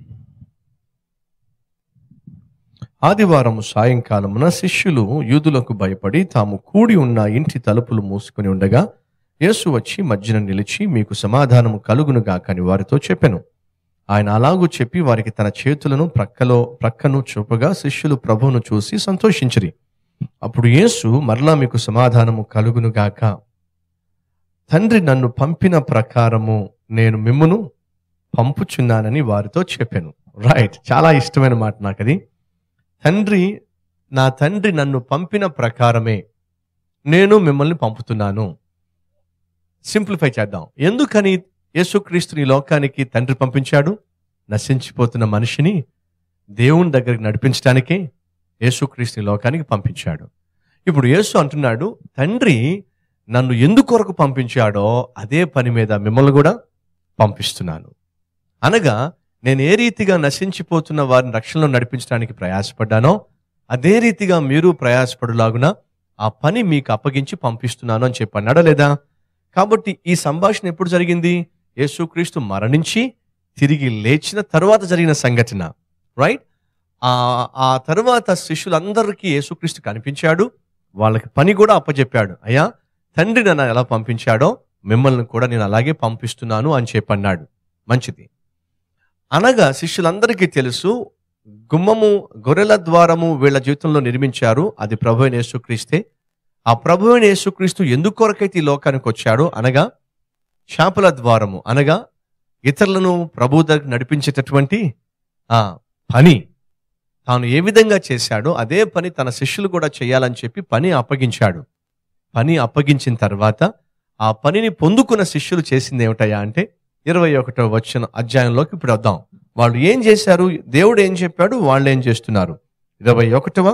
ఆదివారము సాయంకాలమున శిష్యులు యూదులకు భయపడి తాము కూడి ఉన్న ఇంటి తలుపులు మూసుకుని ఉండగా యేసు వచ్చి మధ్యన నిలిచి, మీకు సమాధానము కలుగునుగాక అని వారితో చెప్పెను. ఆయన అలాగూ చెప్పి వారికి తన చేతులను ప్రక్కను చూపగా శిష్యులు ప్రభువును చూసి సంతోషించిరి. అప్పుడు యేసు మరలా, మీకు సమాధానము కలుగునుగాక. తండ్రి నన్ను పంపిన ప్రకారము నేను మిమ్మును పంపుచున్నానని వారితో చెప్పాను. రైట్, చాలా ఇష్టమైన మాట నాకు అది. నా తండ్రి నన్ను పంపిన ప్రకారమే నేను మిమ్మల్ని పంపుతున్నాను. సింప్లిఫై చేద్దాం. ఎందుకని యేసుక్రీస్తుని లోకానికి తండ్రి పంపించాడు? నశించిపోతున్న మనిషిని దేవుని దగ్గరికి నడిపించడానికే యేసుక్రీస్తుని లోకానికి పంపించాడు. ఇప్పుడు యేసు అంటున్నాడు, తండ్రి నన్ను ఎందుకొరకు పంపించాడో అదే పని మీద మిమ్మల్ని కూడా పంపిస్తున్నాను. అనగా నేను ఏ రీతిగా నశించిపోతున్న వారిని రక్షణలో నడిపించడానికి ప్రయాసపడ్డానో అదే రీతిగా మీరు ప్రయాసపడులాగున ఆ పని మీకు అప్పగించి పంపిస్తున్నాను అని చెప్పన్నాడా లేదా? కాబట్టి ఈ సంభాషణ ఎప్పుడు జరిగింది? యేసుక్రీస్తు మరణించి తిరిగి లేచిన తరువాత జరిగిన సంఘటన. రైట్. ఆ తరువాత శిష్యులందరికీ యేసుక్రీస్తు కనిపించాడు, వాళ్ళకి పని కూడా అప్పచెప్పాడు. అయ్యా, తండ్రి నన్ను ఎలా పంపించాడో మిమ్మల్ని కూడా నేను అలాగే పంపిస్తున్నాను అని చెప్పన్నాడు. మంచిది. అనగా శిష్యులందరికీ తెలుసు, గుమ్మము గొర్రెల ద్వారము వీళ్ళ జీవితంలో నిర్మించారు, అది ప్రభువైన యేసుక్రీస్తే. ఆ ప్రభువైన యేసుక్రీస్తు ఎందుకొరకైతే ఈ లోకానికి వచ్చాడో అనగా శాపల ద్వారము, అనగా ఇతరులను ప్రభు దగ్గర నడిపించేటటువంటి పని తాను ఏ విధంగా చేశాడో అదే పని తన శిష్యులు కూడా చేయాలని చెప్పి పని అప్పగించాడు. పని అప్పగించిన తర్వాత ఆ పనిని పొందుకున్న శిష్యులు చేసింది ఏమిటయ్యా అంటే 21వ అధ్యాయంలోకి ఇప్పుడు వద్దాం. వాళ్ళు ఏం చేశారు, దేవుడు ఏం చెప్పాడు, వాళ్ళు ఏం చేస్తున్నారు. 21వ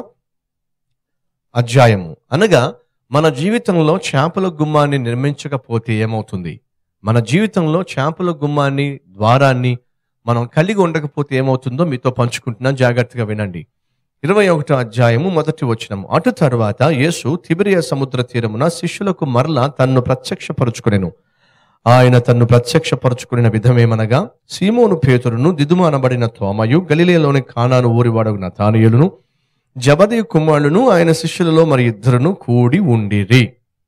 అధ్యాయము. అనగా మన జీవితంలో చేపల గుమ్మాన్ని నిర్మించకపోతే ఏమవుతుంది? మన జీవితంలో చేపల గుమ్మాన్ని, ద్వారాన్ని మనం కలిగి ఉండకపోతే ఏమవుతుందో మీతో పంచుకుంటున్నాను, జాగ్రత్తగా వినండి. 21వ అధ్యాయము 1వ వచనము. అటు తరువాత యేసు తిబెరియ సముద్ర తీరమున శిష్యులకు మరలా తన్ను ప్రత్యక్షపరుచుకొనెను. ఆయన తన్ను ప్రత్యక్షపరుచుకున్న విధమేమనగా, సీమోను పేతురును, దిదుము అనబడిన తోమయు, గలిలయలోని కానాను ఊరివాడగు నతానీయులును, జబదేయు కుమారులను ఆయన శిష్యులలో మరి 2 కూడి ఉండిరి.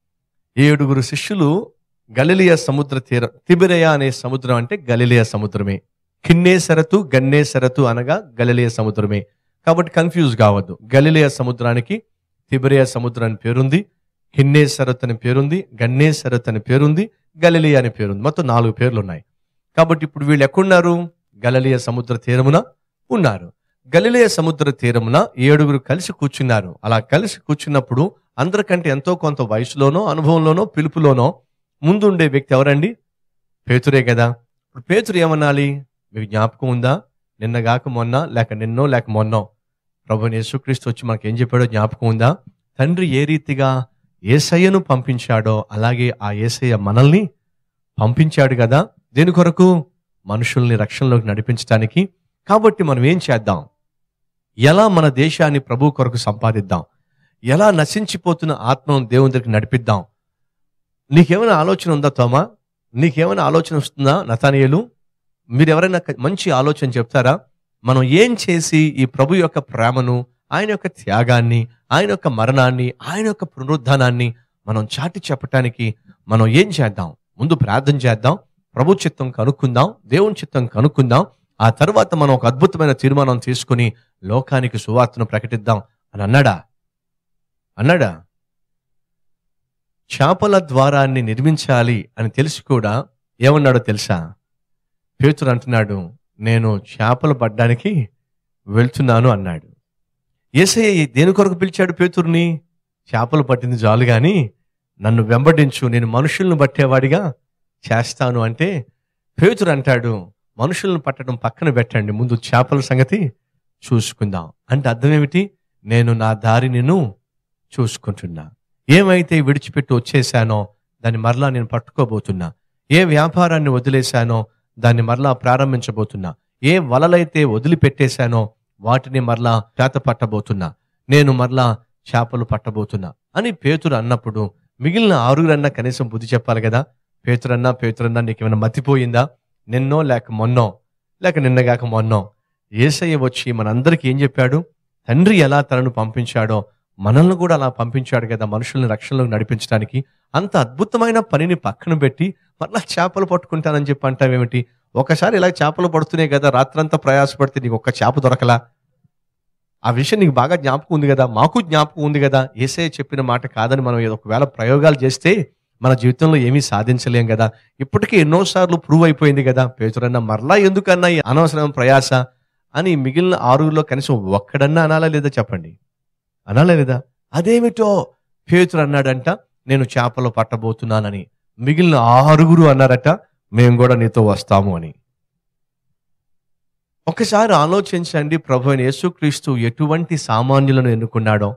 7 శిష్యులు గలిలయ సముద్ర తీరం. తిబెరియ అనే సముద్రం అంటే గలిలయ సముద్రమే. కిన్నేసరతు, గన్నేసరతు అనగా గలిలయ సముద్రమే. కాబట్టి కన్ఫ్యూజ్ కావద్దు. గలిలయ సముద్రానికి తిబెరియ సముద్రం అని పేరుంది, కిన్నేసరతు అని పేరుంది, గన్నేసరతు అని పేరుంది, గలిలయ అని పేరుంది. మొత్తం 4 పేర్లు ఉన్నాయి. కాబట్టి ఇప్పుడు వీళ్ళు ఎక్కడున్నారు? గలిలయ సముద్ర తీరమున ఉన్నారు. గలిలయ సముద్ర తీరమున 7 కలిసి కూర్చున్నారు. అలా కలిసి కూర్చున్నప్పుడు అందరికంటే ఎంతో కొంత వయసులోనో, అనుభవంలోనో, పిలుపులోనో ముందుండే వ్యక్తి ఎవరండి? పేతురే కదా. ఇప్పుడు పేతురు ఏమనాలి? మీకు జ్ఞాపకం ఉందా? నిన్నగాక మొన్న, లేక నిన్నో లేక మొన్నో ప్రభువైన యేసుక్రీస్తు వచ్చి మనకి ఏం చెప్పాడో జ్ఞాపకం ఉందా? తండ్రి ఏ రీతిగా యేసయ్యను పంపించాడో అలాగే ఆ యేసయ్య మనల్ని పంపించాడు కదా. దేని కొరకు? మనుషుల్ని రక్షణలోకి నడిపించడానికి. కాబట్టి మనం ఏం చేద్దాం? ఎలా మన దేశాన్ని ప్రభు కొరకు సంపాదిద్దాం? ఎలా నశించిపోతున్న ఆత్మను దేవుని దగ్గరికి నడిపిద్దాం? నీకేమైనా ఆలోచన ఉందా తోమా? నీకేమైనా ఆలోచన వస్తుందా నతానీయులు? మీరు ఎవరైనా మంచి ఆలోచన చెప్తారా? మనం ఏం చేసి ఈ ప్రభు యొక్క ప్రేమను, ఆయన యొక్క త్యాగాన్ని, ఆయన యొక్క మరణాన్ని, ఆయన యొక్క పునరుద్ధానాన్ని మనం చాటి చెప్పటానికి మనం ఏం చేద్దాం? ముందు ప్రార్థన చేద్దాం, ప్రభు చిత్తం కనుక్కుందాం, దేవుని చిత్తం కనుక్కుందాం. ఆ తర్వాత మనం ఒక అద్భుతమైన తీర్మానం తీసుకుని లోకానికి సువార్తను ప్రకటిద్దాం అని అన్నాడా? చేపల ద్వారాన్ని నిర్మించాలి అని తెలిసి కూడా ఏమన్నాడో తెలుసా? పేతురు అంటున్నాడు, నేను చేపలు పడ్డానికి వెళ్తున్నాను అన్నాడు. యేసయ్య దేని కొరకు పిలిచాడు పేతురుని? చేపలు పట్టింది చాలు గాని నన్ను వెంబడించు, నేను మనుషులను పట్టేవాడిగా చేస్తాను అంటే పేతురు అంటాడు, మనుషులను పట్టడం పక్కన పెట్టండి, ముందు చేపల సంగతి చూసుకుందాం. అంటే అర్థం ఏమిటి? నేను నా దారి నేను చూసుకుంటున్నా. ఏమైతే విడిచిపెట్టి వచ్చేసానో దాన్ని మరలా నేను పట్టుకోబోతున్నా. ఏ వ్యాపారాన్ని వదిలేశానో దాన్ని మరలా ప్రారంభించబోతున్నా. ఏ వలలైతే వదిలిపెట్టేశానో వాటిని మరలా చేత పట్టబోతున్నా. నేను మరలా చేపలు పట్టబోతున్నా అని పేతురు అన్నప్పుడు మిగిలిన 6 కనీసం బుద్ధి చెప్పాలి కదా. పేతురన్నా నీకేమైనా మతిపోయిందా? నిన్నో లేక మొన్నో లేక నిన్నగాక మొన్నో యేసయ్య వచ్చి మనందరికీ ఏం చెప్పాడు? తండ్రి ఎలా తనను పంపించాడో మనల్ని కూడా అలా పంపించాడు కదా, మనుషుల్ని రక్షణలోకి నడిపించడానికి. అంత అద్భుతమైన పనిని పక్కన పెట్టి మరలా చేపలు పట్టుకుంటానని చెప్పి అంటావేమిటి? ఒకసారి ఇలా చేపలు పడుతున్నాయి కదా, రాత్రంతా ప్రయాసపడితే నీకు ఒక్క చేప దొరకలా? ఆ విషయం నీకు బాగా జ్ఞాపకం ఉంది కదా, మాకు జ్ఞాపకం ఉంది కదా. యేసయ్య చెప్పిన మాట కాదని మనం ఒకవేళ ప్రయోగాలు చేస్తే మన జీవితంలో ఏమీ సాధించలేం కదా. ఇప్పటికీ ఎన్నోసార్లు ప్రూవ్ అయిపోయింది కదా. పేతురన్నా మరలా ఎందుకన్నా ఈ అనవసరం ప్రయాస అని మిగిలిన 6లో కనీసం ఒక్కడన్నా అనాలా లేదా? చెప్పండి, అనాలా లేదా? అదేమిటో పేతురు అన్నాడంట, నేను చేపలు పట్టబోతున్నానని. మిగిలిన 6 అన్నారట, మేము కూడా నీతో వస్తాము అని. ఒకసారి ఆలోచించండి, ప్రభు అయిన యేసుక్రీస్తు ఎటువంటి సామాన్యులను ఎన్నుకున్నాడో,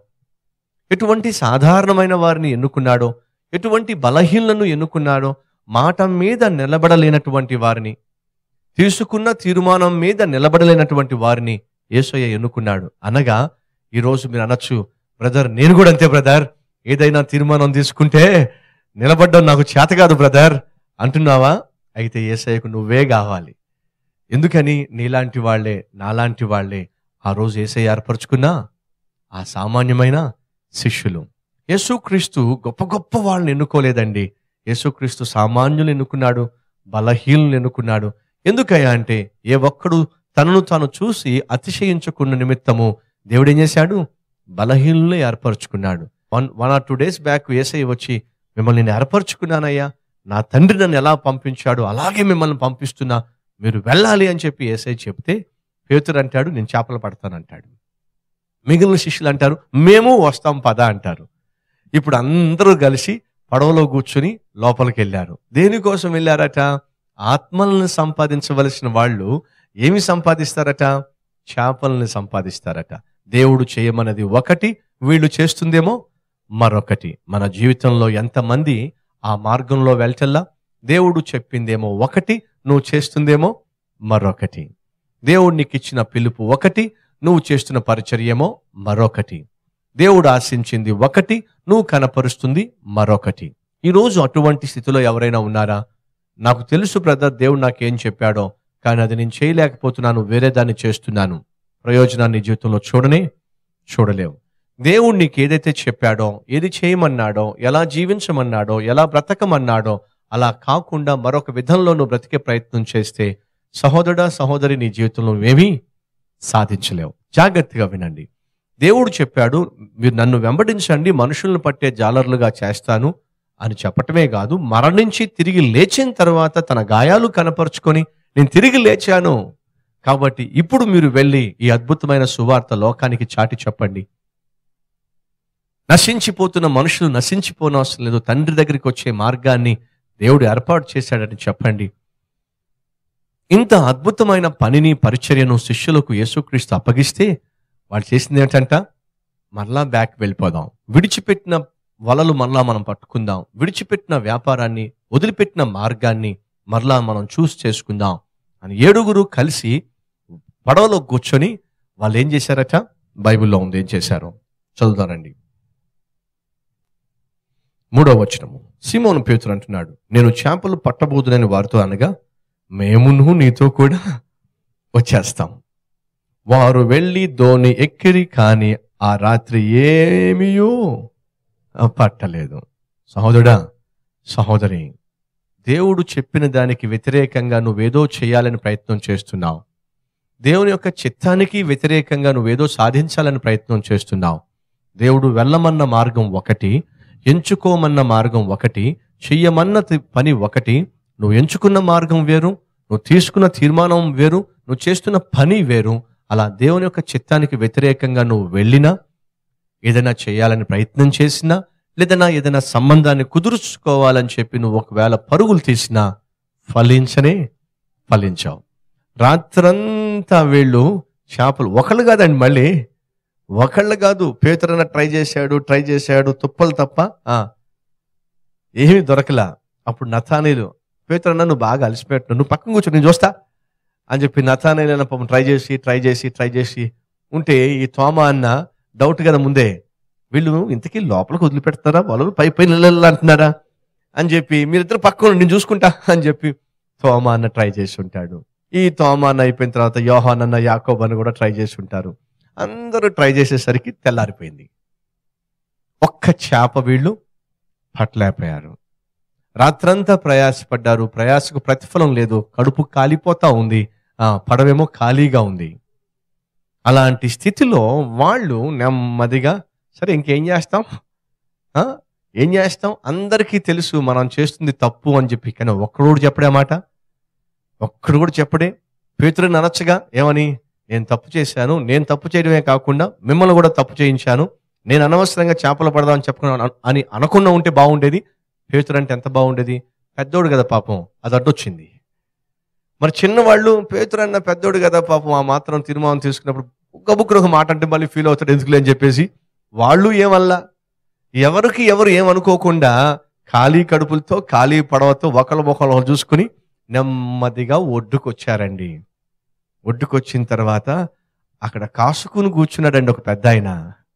ఎటువంటి సాధారణమైన వారిని ఎన్నుకున్నాడో, ఎటువంటి బలహీనలను ఎన్నుకున్నాడో, మాట మీద నిలబడలేనటువంటి వారిని, తీసుకున్న తీర్మానం మీద నిలబడలేనటువంటి వారిని యేసయ్య ఎన్నుకున్నాడు. అనగా ఈరోజు మీరు అనొచ్చు, బ్రదర్ నేను కూడా అంతే బ్రదర్, ఏదైనా తీర్మానం తీసుకుంటే నిలబడ్డం నాకు చేత కాదు బ్రదర్ అంటున్నావా? అయితే యేసయ్యకు నువ్వే కావాలి. ఎందుకని? నీలాంటి వాళ్లే, నాలాంటి వాళ్లే ఆ రోజు యేసయ్య ఏర్పరచుకున్నా ఆ సామాన్యమైన శిష్యులు. యేసుక్రీస్తు గొప్ప గొప్ప వాళ్ళని ఎన్నుకోలేదండి. యేసుక్రీస్తు సామాన్యులు ఎన్నుకున్నాడు, బలహీనులను ఎన్నుకున్నాడు. ఎందుకయ్యా అంటే ఏ ఒక్కడు తనను తాను చూసి అతిశయించుకున్న నిమిత్తము దేవుడు ఏం చేశాడు? బలహీనులను ఏర్పరచుకున్నాడు. 1 or 2 days బ్యాక్ యేసయ్య వచ్చి, మిమ్మల్ని నేను ఏర్పరచుకున్నానయ్యా, నా తండ్రి నన్ను ఎలా పంపించాడు అలాగే మిమ్మల్ని పంపిస్తున్నా, మీరు వెళ్ళాలి అని చెప్పి యేసయ్య చెప్తే పేతురు అంటాడు, నేను చేపలు పడతానంటాడు. మిగిలిన శిష్యులు అంటారు, మేము వస్తాం పద అంటారు. ఇప్పుడు అందరూ కలిసి పడవలో కూర్చుని లోపలికి వెళ్ళారు. దేనికోసం వెళ్ళారట? ఆత్మలను సంపాదించవలసిన వాళ్ళు ఏమి సంపాదిస్తారట? చేపలను సంపాదిస్తారట. దేవుడు చేయమన్నది ఒకటి, వీళ్ళు చేస్తుందేమో మరొకటి. మన జీవితంలో ఎంతమంది ఆ మార్గంలో వెళ్తల్లా? దేవుడు చెప్పిందేమో ఒకటి, నువ్వు చేస్తుందేమో మరొకటి. దేవుడు నీకు ఇచ్చిన పిలుపు ఒకటి, నువ్వు చేస్తున్న పరిచర్యేమో మరొకటి. దేవుడు ఆశించింది ఒకటి, నువ్వు కనపరుస్తుంది మరొకటి. ఈరోజు అటువంటి స్థితిలో ఎవరైనా ఉన్నారా? నాకు తెలుసు బ్రదర్, దేవుడు నాకేం చెప్పాడో, కానీ అది నేను చేయలేకపోతున్నాను, వేరే దాన్ని చేస్తున్నాను. ప్రయోజనాన్ని జీవితంలో చూడలేవు. దేవుడు నీకు ఏదైతే చెప్పాడో, ఏది చేయమన్నాడో, ఎలా జీవించమన్నాడో, ఎలా బ్రతకమన్నాడో అలా కాకుండా మరొక విధంలో నువ్వు బ్రతికే ప్రయత్నం చేస్తే సహోదరుడా, సహోదరి, నీ జీవితంలో నువ్వేమీ సాధించలేవు. జాగ్రత్తగా వినండి. దేవుడు చెప్పాడు, మీరు నన్ను వెంబడించండి, మనుషులను పట్టే జాలర్లుగా చేస్తాను అని చెప్పటమే కాదు, మరణించి తిరిగి లేచిన తర్వాత తన గాయాలు కనపరుచుకొని నేను తిరిగి లేచాను కాబట్టి ఇప్పుడు మీరు వెళ్ళి ఈ అద్భుతమైన సువార్త లోకానికి చాటి చెప్పండి. నశించిపోతున్న మనుషులు నశించిపోనవసరం లేదు, తండ్రి దగ్గరికి వచ్చే మార్గాన్ని దేవుడు ఏర్పాటు చేశాడని చెప్పండి. ఇంత అద్భుతమైన పనిని, పరిచర్యను శిష్యులకు యేసుక్రీస్తు అప్పగిస్తే వాళ్ళు చేసింది ఏంటంట? మరలా బ్యాక్ వెళ్ళిపోదాం, విడిచిపెట్టిన వలలు మరలా మనం పట్టుకుందాం, విడిచిపెట్టిన వ్యాపారాన్ని, వదిలిపెట్టిన మార్గాన్ని మరలా మనం చేసుకుందాం అని 7 కలిసి పడవలో కూర్చొని వాళ్ళు ఏం చేశారట? బైబిల్లో ఉంది ఏం చేశారో, చదువుతారండి. 3వ వచనము. సీమోను పేతురు అంటున్నాడు, నేను చేపలు పట్టబోదునని వారితో అనగా, మేమును నీతో కూడా వచ్చేస్తాం. వారు వెళ్ళి దోణి ఎక్కిరి, కానీ ఆ రాత్రి ఏమీయూ పట్టలేదు. సహోదరుడా, సహోదరి, దేవుడు చెప్పిన దానికి వ్యతిరేకంగా నువ్వేదో చేయాలని ప్రయత్నం చేస్తున్నావు. దేవుని యొక్క చిత్తానికి వ్యతిరేకంగా నువ్వేదో సాధించాలని ప్రయత్నం చేస్తున్నావు. దేవుడు వెళ్ళమన్న మార్గం ఒకటి, ఎంచుకోమన్న మార్గం ఒకటి, చెయ్యమన్న పని ఒకటి. నువ్వు ఎంచుకున్న మార్గం వేరు, నువ్వు తీసుకున్న తీర్మానం వేరు, నువ్వు చేస్తున్న పని వేరు. అలా దేవుని యొక్క చిత్తానికి వ్యతిరేకంగా నువ్వు వెళ్ళినా, ఏదైనా చేయాలని ప్రయత్నం చేసినా, లేదన్నా ఏదైనా సంబంధాన్ని కుదుర్చుకోవాలని చెప్పి నువ్వు ఒకవేళ పరుగులు తీసినా ఫలించావు. రాత్రంతా వీళ్ళు చేపలు, ఒకళ్ళు కాదండి, మళ్ళీ ఒకళ్ళు కాదు, పేతురన్న ట్రై చేశాడు, తుప్పలు తప్ప ఏమీ దొరకలా. అప్పుడు నతానీలు, పేతురు అన్న నువ్వు బాగా అలసిపెట్టు, నువ్వు పక్కన కూర్చో, నేను చూస్తా అని చెప్పి నతానేలు పాపం ట్రై చేసి ఉంటే ఈ తోమా అన్న డౌట్ కదా ముందే, వీళ్ళు ఇంతకీ లోపలికి వదిలిపెడతారా, వాళ్ళు పై అంటున్నారా అని చెప్పి మీరిద్దరు పక్కన నేను చూసుకుంటా అని చెప్పి తోమా అన్న ట్రై చేసి ఉంటాడు. ఈ తోమా అన్న అయిపోయిన తర్వాత యోహాన్ అన్న, యాకోబు అన్న కూడా ట్రై చేసి ఉంటారు. అందరూ ట్రై చేసేసరికి తెల్లారిపోయింది. ఒక్క చేప వీళ్ళు పట్టలేకపోయారు. రాత్రంతా ప్రయాసపడ్డారు, ప్రయాసకు ప్రతిఫలం లేదు, కడుపు కాలిపోతా ఉంది, పడవేమో ఖాళీగా ఉంది. అలాంటి స్థితిలో వాళ్ళు నెమ్మదిగా సరే ఇంకేం చేస్తాం, ఏం చేస్తాం, అందరికీ తెలుసు మనం చేస్తుంది తప్పు అని చెప్పి, కానీ ఒక్కడు చెప్పడే మాట, ఒక్కడు కూడా చెప్పడే. పేతురుని అనొచ్చుగా, ఏమని, నేను తప్పు చేశాను, నేను తప్పు చేయడమే కాకుండా మిమ్మల్ని కూడా తప్పు చేయించాను, నేను అనవసరంగా చేపలు పడదామని చెప్పుకున్నాను అని అనకుండా ఉంటే బాగుండేది. పేతురు అంటే ఎంత బాగుండేది, పెద్దోడు కదా పాపం, అది అడ్డొచ్చింది. మరి చిన్నవాళ్ళు పేతురు అన్న పెద్దోడు కదా పాపం, ఆ మాత్రం తీర్మానం తీసుకున్నప్పుడు గబుక్కున ఒక మాట అంటే మళ్ళీ ఫీల్ అవుతాడు ఎందుకులే అని చెప్పేసి వాళ్ళు ఏమల్లా ఎవరికి ఎవరు ఏమనుకోకుండా ఖాళీ కడుపులతో ఖాళీ పడవతో ఒకళ్ళు చూసుకుని నెమ్మదిగా ఒడ్డుకొచ్చారండి. ఒడ్డుకొచ్చిన తర్వాత అక్కడ కాసుకుని కూర్చున్నాడండి ఒక పెద్ద ఆయన.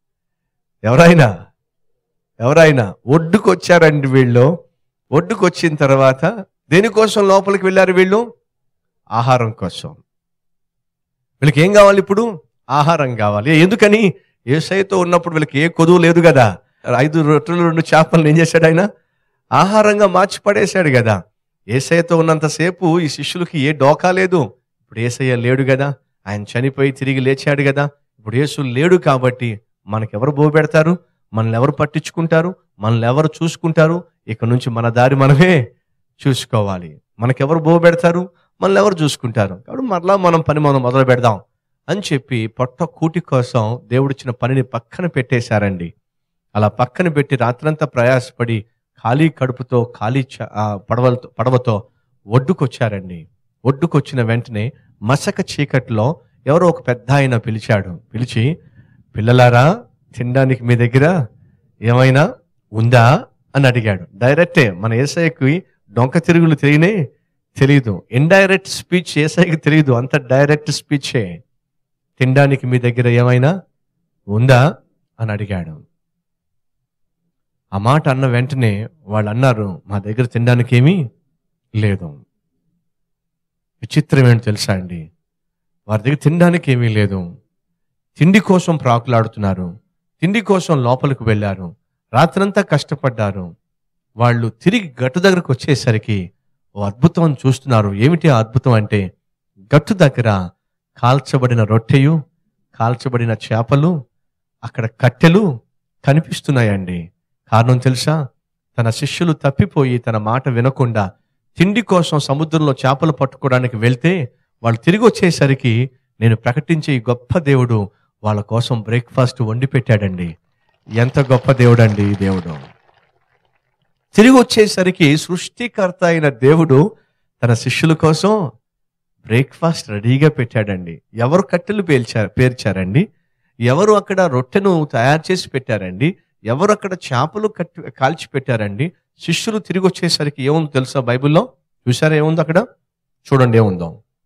ఎవరైనా ఒడ్డుకొచ్చారండి వీళ్ళు. ఒడ్డుకొచ్చిన తర్వాత దేనికోసం లోపలికి వెళ్ళారు వీళ్ళు, ఆహారం కోసం. వీళ్ళకి ఏం కావాలి ఇప్పుడు, ఆహారం కావాలి. ఎందుకని, యేసయ్యతో ఉన్నప్పుడు వీళ్ళకి ఏ కొదువు లేదు కదా, 5 రొట్టెలు 2 చేపలను ఏం చేశాడు ఆయన, ఆహారంగా మార్చి పడేశాడు కదా. యేసయ్యతో ఉన్నంతసేపు ఈ శిష్యులకి ఏ డోకా లేదు. ఇప్పుడు యేసయ్య లేడు కదా, ఆయన చనిపోయి తిరిగి లేచాడు కదా. ఇప్పుడు యేసు లేడు కాబట్టి మనకెవరు బోబెడతారు, మనల్ని ఎవరు పట్టించుకుంటారు, మనల్ని ఎవరు చూసుకుంటారు, ఇక నుంచి మన దారి మనమే చూసుకోవాలి. మనకెవరు బోబెడతారు, మనల్ని ఎవరు చూసుకుంటారు, కాబట్టి మరలా మనం మొదలు పెడదాం అని చెప్పి పొట్ట కూటి కోసం దేవుడిచ్చిన పనిని పక్కన పెట్టేశారండి. అలా పక్కన పెట్టి రాత్రంతా ప్రయాసపడి ఖాళీ కడుపుతో ఖాళీ పడవతో ఒడ్డుకొచ్చారండి. ఒడ్డుకొచ్చిన వెంటనే మసక చీకట్లో ఎవరో ఒక పెద్ద ఆయన పిలిచి, పిల్లలారా తినడానికి మీ దగ్గర ఏమైనా ఉందా అని అడిగాడు. డైరెక్టే, మన యేసయ్యకి డొంక తిరుగులు తెలియదు, ఇండైరెక్ట్ స్పీచ్ యేసయ్యకి తెలియదు, అంత డైరెక్ట్ స్పీచే. తినడానికి మీ దగ్గర ఏమైనా ఉందా అని అడిగాడు. ఆ మాట అన్న వెంటనే వాళ్ళు అన్నారు, మా దగ్గర తినడానికి ఏమీ లేదు. విచిత్రం ఏంటో తెలుసా అండి, వారి దగ్గర తినడానికి ఏమీ లేదు. తిండి కోసం ప్రాకులాడుతున్నారు, తిండి కోసం లోపలికి వెళ్ళారు, రాత్రంతా కష్టపడ్డారు. వాళ్ళు తిరిగి గట్టు దగ్గరకు వచ్చేసరికి ఓ అద్భుతం చూస్తున్నారు. ఏమిటి ఆ అద్భుతం అంటే, గట్టు దగ్గర కాల్చబడిన రొట్టెయు కాల్చబడిన చేపలు, అక్కడ కట్టెలు కనిపిస్తున్నాయండి. కారణం తెలుసా, తన శిష్యులు తప్పిపోయి తన మాట వినకుండా తిండి కోసం సముద్రంలో చేపలు పట్టుకోవడానికి వెళ్తే వాళ్ళు తిరిగి వచ్చేసరికి నేను ప్రకటించే ఈ గొప్ప దేవుడు వాళ్ళ కోసం బ్రేక్ఫాస్ట్ వండి పెట్టాడండి. ఎంత గొప్ప దేవుడు అండి ఈ దేవుడు. తిరిగి వచ్చేసరికి సృష్టికర్త అయిన దేవుడు తన శిష్యుల కోసం బ్రేక్ఫాస్ట్ రెడీగా పెట్టాడండి. ఎవరు కట్టెలు పేర్చారండి, ఎవరు అక్కడ రొట్టెను తయారు చేసి పెట్టారండి, ఎవరు అక్కడ చేపలు కాల్చి పెట్టారండి. శిష్యులు తిరిగి వచ్చేసరికి ఏముందో తెలుసా, బైబిల్లో చూసారా ఏముందో అక్కడ, చూడండి ఏముందో.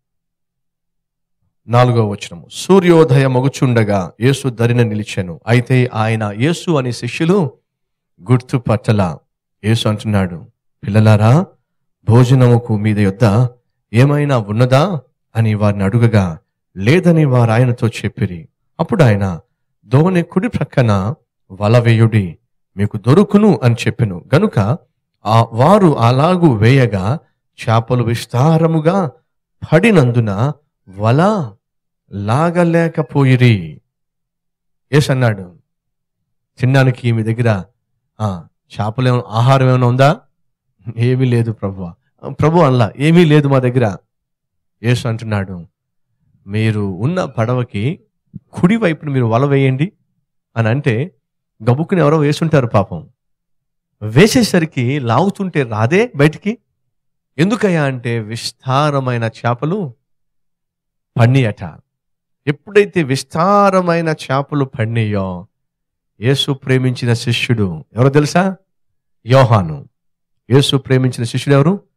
4వ వచనం, సూర్యోదయమగుచుండగా యేసు దరిన నిలిచెను, అయితే ఆయన యేసు అని శిష్యులు గుర్తుపట్టల. యేసు అంటున్నాడు, పిల్లలారా భోజనముకు మీద యొద్ద ఏమైనా ఉన్నదా అని వారిని అడుగగా లేదని వారు ఆయనతో చెప్పిరి. అప్పుడు ఆయన, దోణి కుడి ప్రక్కన వలవేయుడి మీకు దొరుకును అని చెప్పెను. గనుక వారు అలాగూ వేయగా చేపలు విస్తారముగా పడినందున వల లాగలేకపోయిరి. యేసు అన్నాడు, తినడానికి మీ దగ్గర చేపలు ఆహారం ఏమైనా ఉందా? ఏమీ లేదు ప్రభు అల్లా, ఏమీ లేదు మా దగ్గర. యేసు అంటున్నాడు, మీరు ఉన్న పడవకి కుడి వైపున మీరు వల వేయండి అని అంటే గబుక్కుని ఎవరో వేసుంటారు పాపం. వేసేసరికి లాగుతుంటే రాదే బయటికి. ఎందుకయ్యా అంటే విస్తారమైన చేపలు పడినాయట. ఎప్పుడైతే విస్తారమైన చేపలు పడినాయో యేసు ప్రేమించిన శిష్యుడు ఎవరో తెలుసా? యోహాను. యేసు ప్రేమించిన శిష్యుడు ఎవరు?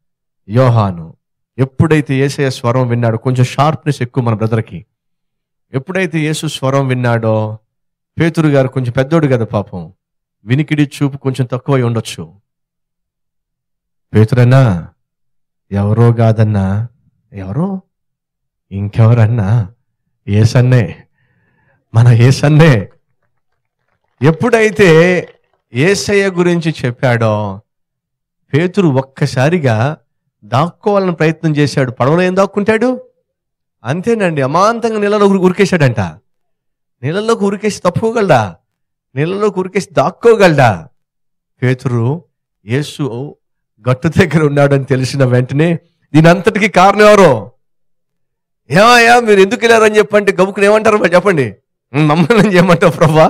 యోహాను ఎప్పుడైతే యేసయ్య స్వరం విన్నాడో, కొంచెం షార్ప్నెస్ ఎక్కువ మన బ్రదర్కి, ఎప్పుడైతే యేసు స్వరం విన్నాడో, పేతురు గారు కొంచెం పెద్దోడు కదా పాపం, వినికిడి చూపు కొంచెం తక్కువై ఉండొచ్చు. పేతురన్నా, ఎవరో కాదన్నా, ఎవరో ఇంకెవరన్నా, యేసన్నే, మన యేసన్నే. ఎప్పుడైతే యేసయ్య గురించి చెప్పాడో పేతురు ఒక్కసారిగా దాక్కోవాలని ప్రయత్నం చేశాడు. పడవలో ఏం దాక్కుంటాడు? అంతేనండి, అమాంతంగా నీళ్ళలో ఉరికేశాడంట. నీళ్ళలోకి ఉరికేసి తప్పుకోగలడా? నీళ్ళలోకి ఉరికేసి దాక్కోగలడా? పేతురు యేసు గట్టు దగ్గర ఉన్నాడని తెలిసిన వెంటనే దీని అంతటికి కారణం ఎవరో? ఏమయ్యా మీరు ఎందుకు వెళ్ళారని చెప్పంటే గబుకుని ఏమంటారు చెప్పండి? మమ్మల్ని చేయమంటావు ప్రభా?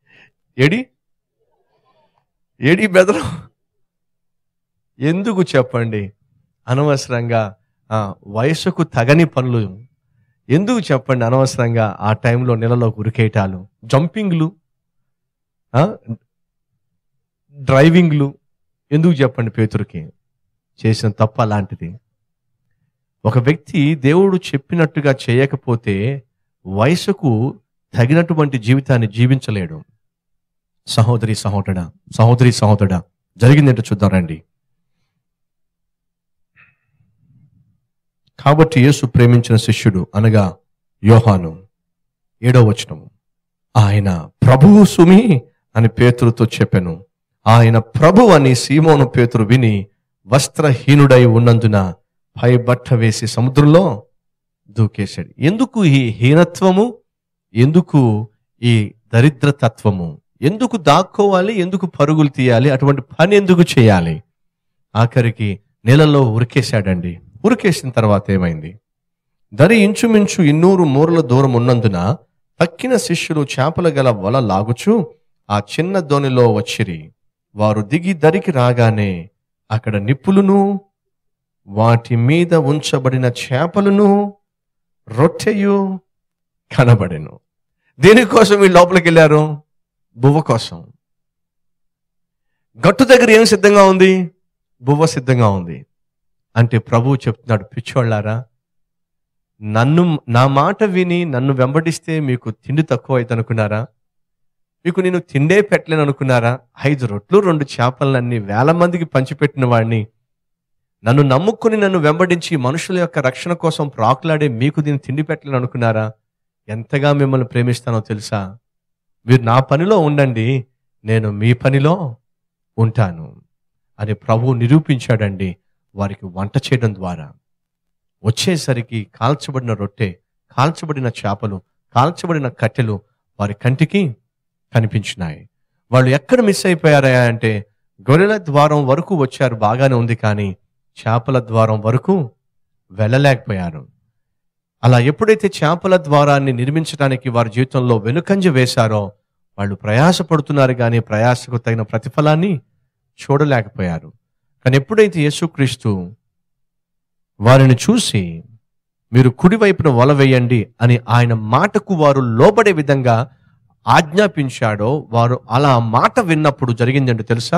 ఏడి బెదరం ఎందుకు చెప్పండి? అనవసరంగా వయసుకు తగని పనులు ఎందుకు చెప్పండి? అనవసరంగా ఆ టైంలో నీళ్ళలోకి ఉరికేయటాలు, జంపింగ్లు, డ్రైవింగ్లు ఎందుకు చెప్పండి? పేతురుకి చేసిన తప్పు అలాంటిది. ఒక వ్యక్తి దేవుడు చెప్పినట్టుగా చేయకపోతే వయసుకు తగినటువంటి జీవితాన్ని జీవించలేడు. సహోదరి సహోదరుడా, జరిగిందేంటో చూద్దాం రండి. కాబట్టి యేసు ప్రేమించిన శిష్యుడు అనగా యోహాను, 7వ వచనం, ఆయన ప్రభువు సుమి అని పేతురుతో చెప్పెను. ఆయన ప్రభు అని సీమోను పేతురు విని వస్త్రహీనుడై ఉన్నందున పై బట్ట వేసి సముద్రంలో దూకేశాడు. ఎందుకు ఈ హీనత్వము? ఎందుకు ఈ దరిద్రతత్వము? ఎందుకు దాక్కోవాలి? ఎందుకు పరుగులు తీయాలి? అటువంటి పని ఎందుకు చేయాలి? ఆఖరికి నీళ్ళలో ఉరికేశాడండి. ఉరికేసిన తర్వాత ఏమైంది? దరి ఇంచుమించు 200 మూరల దూరం ఉన్నందున తక్కిన శిష్యులు చేపల గల వల లాగుచు ఆ చిన్న దోణిలో వచ్చిరి. వారు దిగి దరికి రాగానే అక్కడ నిప్పులును, వాటి మీద ఉంచబడిన చేపలను, రొట్టెయు కనబడెను. దేనికోసం వీళ్ళు లోపలికి వెళ్ళారు? బువ్వ కోసం. గట్టు దగ్గర ఏం సిద్ధంగా ఉంది? బువ్వ సిద్ధంగా ఉంది. అంటే ప్రభువు చెప్తున్నాడు, పిచ్చోళ్ళారా, నా మాట విని నన్ను వెంబడిస్తే మీకు తిండి తక్కువ అయితే అనుకున్నారా? మీకు నేను తిండే పెట్టలేను అనుకున్నారా? 5 రొట్లు 2 చేపలన్నీ 1000 మందికి పంచిపెట్టిన వాడిని, నన్ను నమ్ముకుని నన్ను వెంబడించి మనుషుల యొక్క రక్షణ కోసం ప్రాకులాడే మీకు దీన్ని తిండి పెట్టలేను అనుకున్నారా? ఎంతగా మిమ్మల్ని ప్రేమిస్తానో తెలుసా? మీరు నా పనిలో ఉండండి, నేను మీ పనిలో ఉంటాను అని ప్రభువు నిరూపించాడండి. వారికి వంట చేయడం ద్వారా వచ్చేసరికి కాల్చబడిన రొట్టె, కాల్చబడిన చేపలు, కాల్చబడిన కట్టెలు వారి కంటికి కనిపించినాయి. వాళ్ళు ఎక్కడ మిస్ అయిపోయారా అంటే గొర్రెల ద్వారం వరకు వచ్చారు, బాగానే ఉంది, కానీ చేపల ద్వారం వరకు వెళ్ళలేకపోయారు. అలా ఎప్పుడైతే చేపల ద్వారాన్ని నిర్మించడానికి వారి జీవితంలో వెనుకంజ వేశారో వాళ్ళు ప్రయాసపడుతున్నారు, కానీ ప్రయాసకు తగిన ప్రతిఫలాన్ని చూడలేకపోయారు. కానీ ఎప్పుడైతే యేసుక్రీస్తు వారిని చూసి మీరు కుడివైపున వల వేయండి అని ఆయన మాటకు వారు లోబడే విధంగా ఆజ్ఞాపించాడో, వారు అలా మాట విన్నప్పుడు జరిగిందంటే తెలుసా?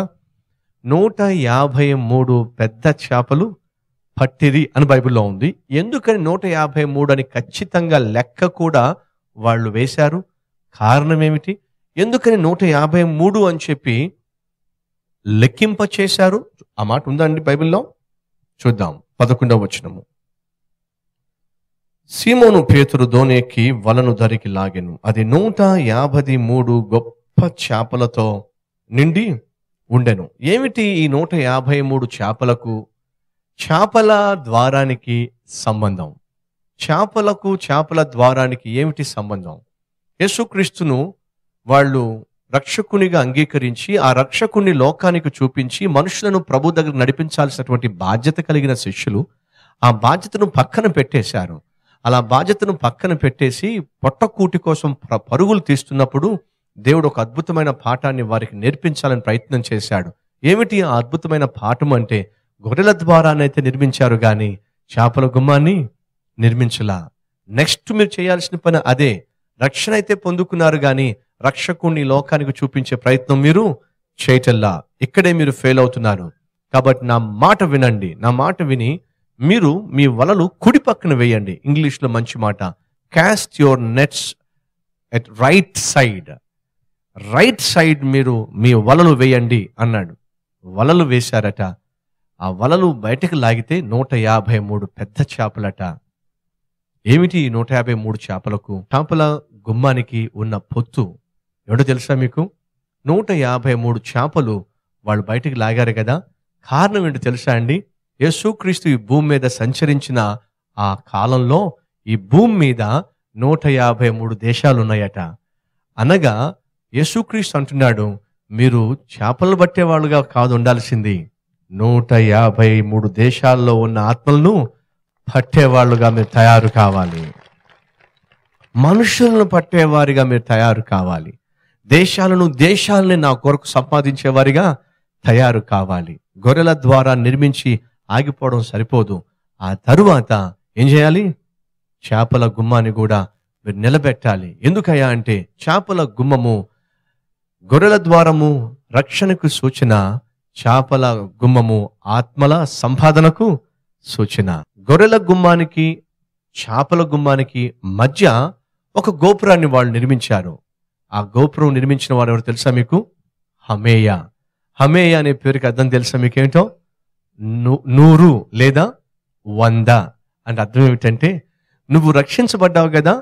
153 పెద్ద చేపలు పట్టిరి అని బైబిల్లో ఉంది. ఎందుకని 153 అని ఖచ్చితంగా లెక్క కూడా వాళ్ళు వేశారు? కారణం ఏమిటి? ఎందుకని 153 అని చెప్పి లెక్కింప చేశారు? ఆ మాట ఉందండి బైబిల్లో, చూద్దాం. 11వ వచనము, సీమోను పేతురు దోణి ఎక్కి వలను దరికి లాగెను. అది 153 గొప్ప చేపలతో నిండి ఉండెను. ఏమిటి ఈ 153 చేపలకు చేపల ద్వారానికి సంబంధం? చేపలకు చేపల ద్వారానికి ఏమిటి సంబంధం? యేసుక్రీస్తును వాళ్ళు రక్షకునిగా అంగీకరించి ఆ రక్షకుని లోకానికి చూపించి మనుషులను ప్రభు దగ్గర నడిపించాల్సినటువంటి బాధ్యత కలిగిన శిష్యులు ఆ బాధ్యతను పక్కన పెట్టేశారు. అలా బాధ్యతను పక్కన పెట్టేసి పొట్టకూటి కోసం పరుగులు తీస్తున్నప్పుడు దేవుడు ఒక అద్భుతమైన పాఠాన్ని వారికి నేర్పించాలని ప్రయత్నం చేశాడు. ఏమిటి ఆ అద్భుతమైన పాఠం అంటే, గొర్రెల ద్వారానైతే నిర్మించారు కానీ చేపల గుమ్మాన్ని నిర్మించలా. నెక్స్ట్ మీరు చేయాల్సిన పని అదే. రక్షణ అయితే పొందుకున్నారు కానీ రక్షకుణ్ణి లోకానికి చూపించే ప్రయత్నం మీరు చేయటల్లా. ఇక్కడే మీరు ఫెయిల్ అవుతున్నారు. కాబట్టి నా మాట వినండి. నా మాట విని మీరు మీ వలలు కుడి పక్కన వేయండి. ఇంగ్లీష్లో మంచి మాట, cast your nets at right side. Right side మీరు మీ వలలు వేయండి అన్నాడు. వలలు వేశారట. ఆ వలలు బయటకు లాగితే 153 పెద్ద చేపలట. ఏమిటి 153 చేపలకు? చేపల గుమ్మానికి ఉన్న పొత్తు ఎవడో తెలుసా మీకు? 153 చేపలు వాళ్ళు బయటికి లాగారు కదా. కారణం ఏంటో తెలుసా అండి? యేసుక్రీస్తు ఈ భూమి మీద సంచరించిన ఆ కాలంలో ఈ భూమి మీద 153 దేశాలు ఉన్నాయట. అనగా యేసుక్రీస్తు అంటున్నాడు, మీరు చేపలు పట్టేవాళ్ళుగా కాదు ఉండాల్సింది, 153 దేశాల్లో ఉన్న ఆత్మలను పట్టేవాళ్ళుగా మీరు తయారు కావాలి. మనుషులను పట్టేవారిగా మీరు తయారు కావాలి. దేశాలని నా కొరకు సంపాదించేవారిగా తయారు కావాలి. గొర్రెల ద్వారా నిర్మించి ఆగిపోవడం సరిపోదు. ఆ తరువాత ఏం చేయాలి? చేపల గుమ్మాన్ని కూడా మీరు నిలబెట్టాలి. ఎందుకయ్యా అంటే చేపల గుమ్మము గొర్రెల ద్వారము రక్షణకు సూచన, చేపల గుమ్మము ఆత్మల సంపాదనకు సూచన. గొర్రెల గుమ్మానికి చేపల గుమ్మానికి మధ్య ఒక గోపురాన్ని వాళ్ళు నిర్మించారు. ఆ గోపురం నిర్మించిన వారు ఎవరు తెలుసా మీకు? హమేయ. హమేయ అనే పేరుకి అర్థం తెలుసా మీకేంటో? 100 లేదా 100 అంటే అర్థం ఏమిటంటే, నువ్వు రక్షించబడ్డావు కదా,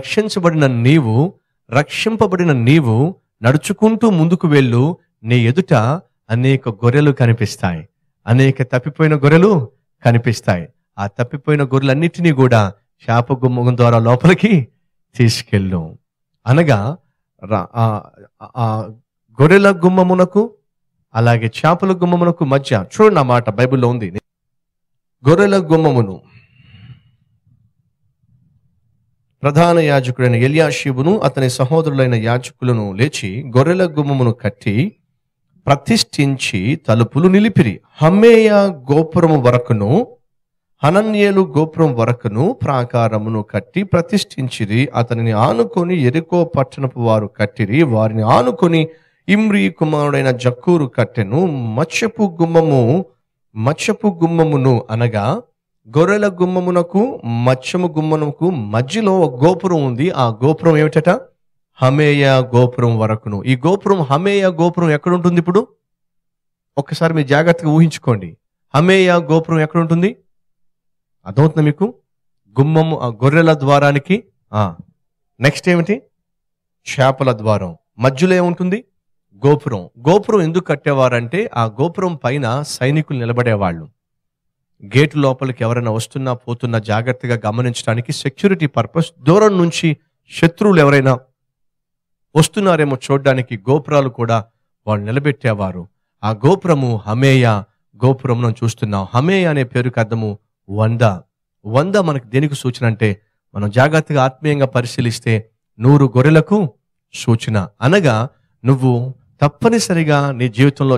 రక్షింపబడిన నీవు నడుచుకుంటూ ముందుకు వెళ్ళు. నీ ఎదుట అనేక గొర్రెలు కనిపిస్తాయి, అనేక తప్పిపోయిన గొర్రెలు కనిపిస్తాయి. ఆ తప్పిపోయిన గొర్రెలన్నిటినీ కూడా చేప గుమ్మం ద్వారా లోపలికి తీసుకెళ్ళు. అనగా గొర్రెల గుమ్మమునకు అలాగే చేపల గుమ్మమునకు మధ్య చూడండి, ఆ మాట బైబిల్లో ఉంది. గొర్రెల గుమ్మమును ప్రధాన యాజకుడైన ఎలియాషీబును అతని సహోదరులైన యాజకులను లేచి గొర్రెల గుమ్మమును కట్టి ప్రతిష్ఠించి తలుపులు నిలిపిరి. హమ్మేయ గోపురము వరకును హనన్యేలు గోపురం వరకును ప్రాకారమును కట్టి ప్రతిష్ఠించిరి. అతనిని ఆనుకొని యెరికో పట్టణపు వారు కట్టిరి. వారిని ఆనుకొని ఇమ్రీ కుమారుడైన జక్కూరు కట్టెను. మచ్చపు గుమ్మమును అనగా గొర్రెల గుమ్మమునకు మచ్చము గుమ్మమునకు మధ్యలో ఒక గోపురం ఉంది. ఆ గోపురం ఏమిటట? హమేయ గోపురం వరకును. ఈ గోపురం హమేయ గోపురం ఎక్కడుంటుంది? ఇప్పుడు ఒక్కసారి మీరు జాగ్రత్తగా ఊహించుకోండి. హమేయ గోపురం ఎక్కడుంటుంది? అర్థమవుతుంది మీకు? గుమ్మము ఆ గొర్రెల ద్వారానికి నెక్స్ట్ ఏమిటి? చేపల ద్వారం. మధ్యలో ఏముంటుంది? గోపురం. గోపురం ఎందుకు కట్టేవారంటే ఆ గోపురం పైన సైనికులు నిలబడేవాళ్ళు. గేటు లోపలికి ఎవరైనా వస్తున్నా పోతున్నా జాగ్రత్తగా గమనించడానికి సెక్యూరిటీ పర్పస్, దూరం నుంచి శత్రువులు ఎవరైనా వస్తున్నారేమో చూడడానికి గోపురాలు కూడా వాళ్ళు నిలబెట్టేవారు. ఆ గోపురము హమేయ గోపురం చూస్తున్నాం. హమేయ అనే పేరుకి అర్థము 100. 100 మనకు దేనికి సూచన అంటే, మనం జాగ్రత్తగా ఆత్మీయంగా పరిశీలిస్తే 100 గొర్రెలకు సూచన. అనగా నువ్వు తప్పనిసరిగా నీ జీవితంలో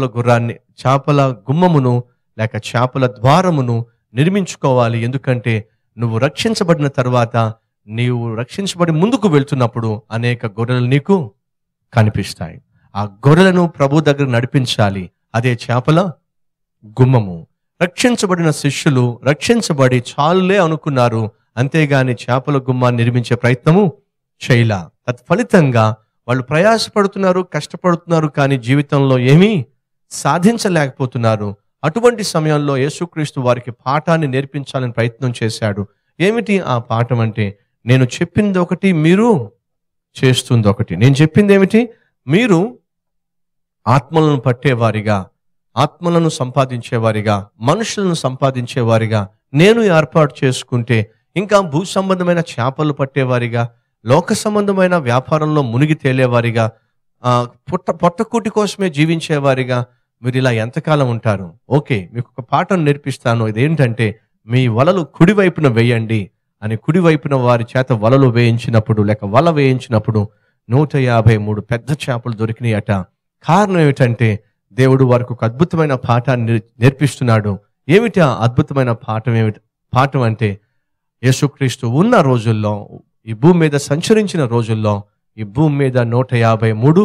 చేపల గుమ్మమును లేక చేపల ద్వారమును నిర్మించుకోవాలి. ఎందుకంటే నువ్వు రక్షించబడిన తర్వాత, నీవు రక్షించబడి ముందుకు వెళ్తున్నప్పుడు అనేక గొర్రెలు నీకు కనిపిస్తాయి. ఆ గొర్రెలను ప్రభు దగ్గర నడిపించాలి. అదే చేపల గుమ్మము. రక్షించబడిన శిష్యులు రక్షించబడి చాలులే అనుకున్నారు, అంతేగాని చేపల గుమ్మాన్ని నిర్మించే ప్రయత్నము చేయలా. తత్ఫలితంగా వాళ్ళు ప్రయాసపడుతున్నారు, కష్టపడుతున్నారు, కానీ జీవితంలో ఏమీ సాధించలేకపోతున్నారు. అటువంటి సమయంలో యేసుక్రీస్తు వారికి పాఠాన్ని నేర్పించాలని ప్రయత్నం చేశాడు. ఏమిటి ఆ పాఠం అంటే, నేను చెప్పింది ఒకటి, మీరు చేస్తుంది ఒకటి. నేను చెప్పింది ఏమిటి? మీరు ఆత్మలను పట్టేవారిగా, ఆత్మలను సంపాదించేవారిగా, మనుషులను సంపాదించేవారిగా నేను ఏర్పాటు చేసుకుంటే, ఇంకా భూ సంబంధమైన చేపలు పట్టేవారిగా, లోక సంబంధమైన వ్యాపారంలో మునిగి తేలేవారిగా, పొట్టకూటి కోసమే జీవించేవారిగా మీరు ఇలా ఎంతకాలం ఉంటారు? ఓకే, మీకు ఒక పాఠం నేర్పిస్తాను. ఇదేంటంటే, మీ వలలు కుడివైపున వేయండి అని కుడివైపున వారి చేత వలలు వేయించినప్పుడు, లేక వల వేయించినప్పుడు 153 పెద్ద చేపలు దొరికినాయట. కారణం ఏమిటంటే, దేవుడు వారికి ఒక అద్భుతమైన పాఠాన్ని నేర్పిస్తున్నాడు. ఏమిటి ఆ అద్భుతమైన పాఠం అంటే, యేసుక్రీస్తు ఉన్న రోజుల్లో, ఈ భూమి మీద సంచరించిన రోజుల్లో, ఈ భూమి మీద 153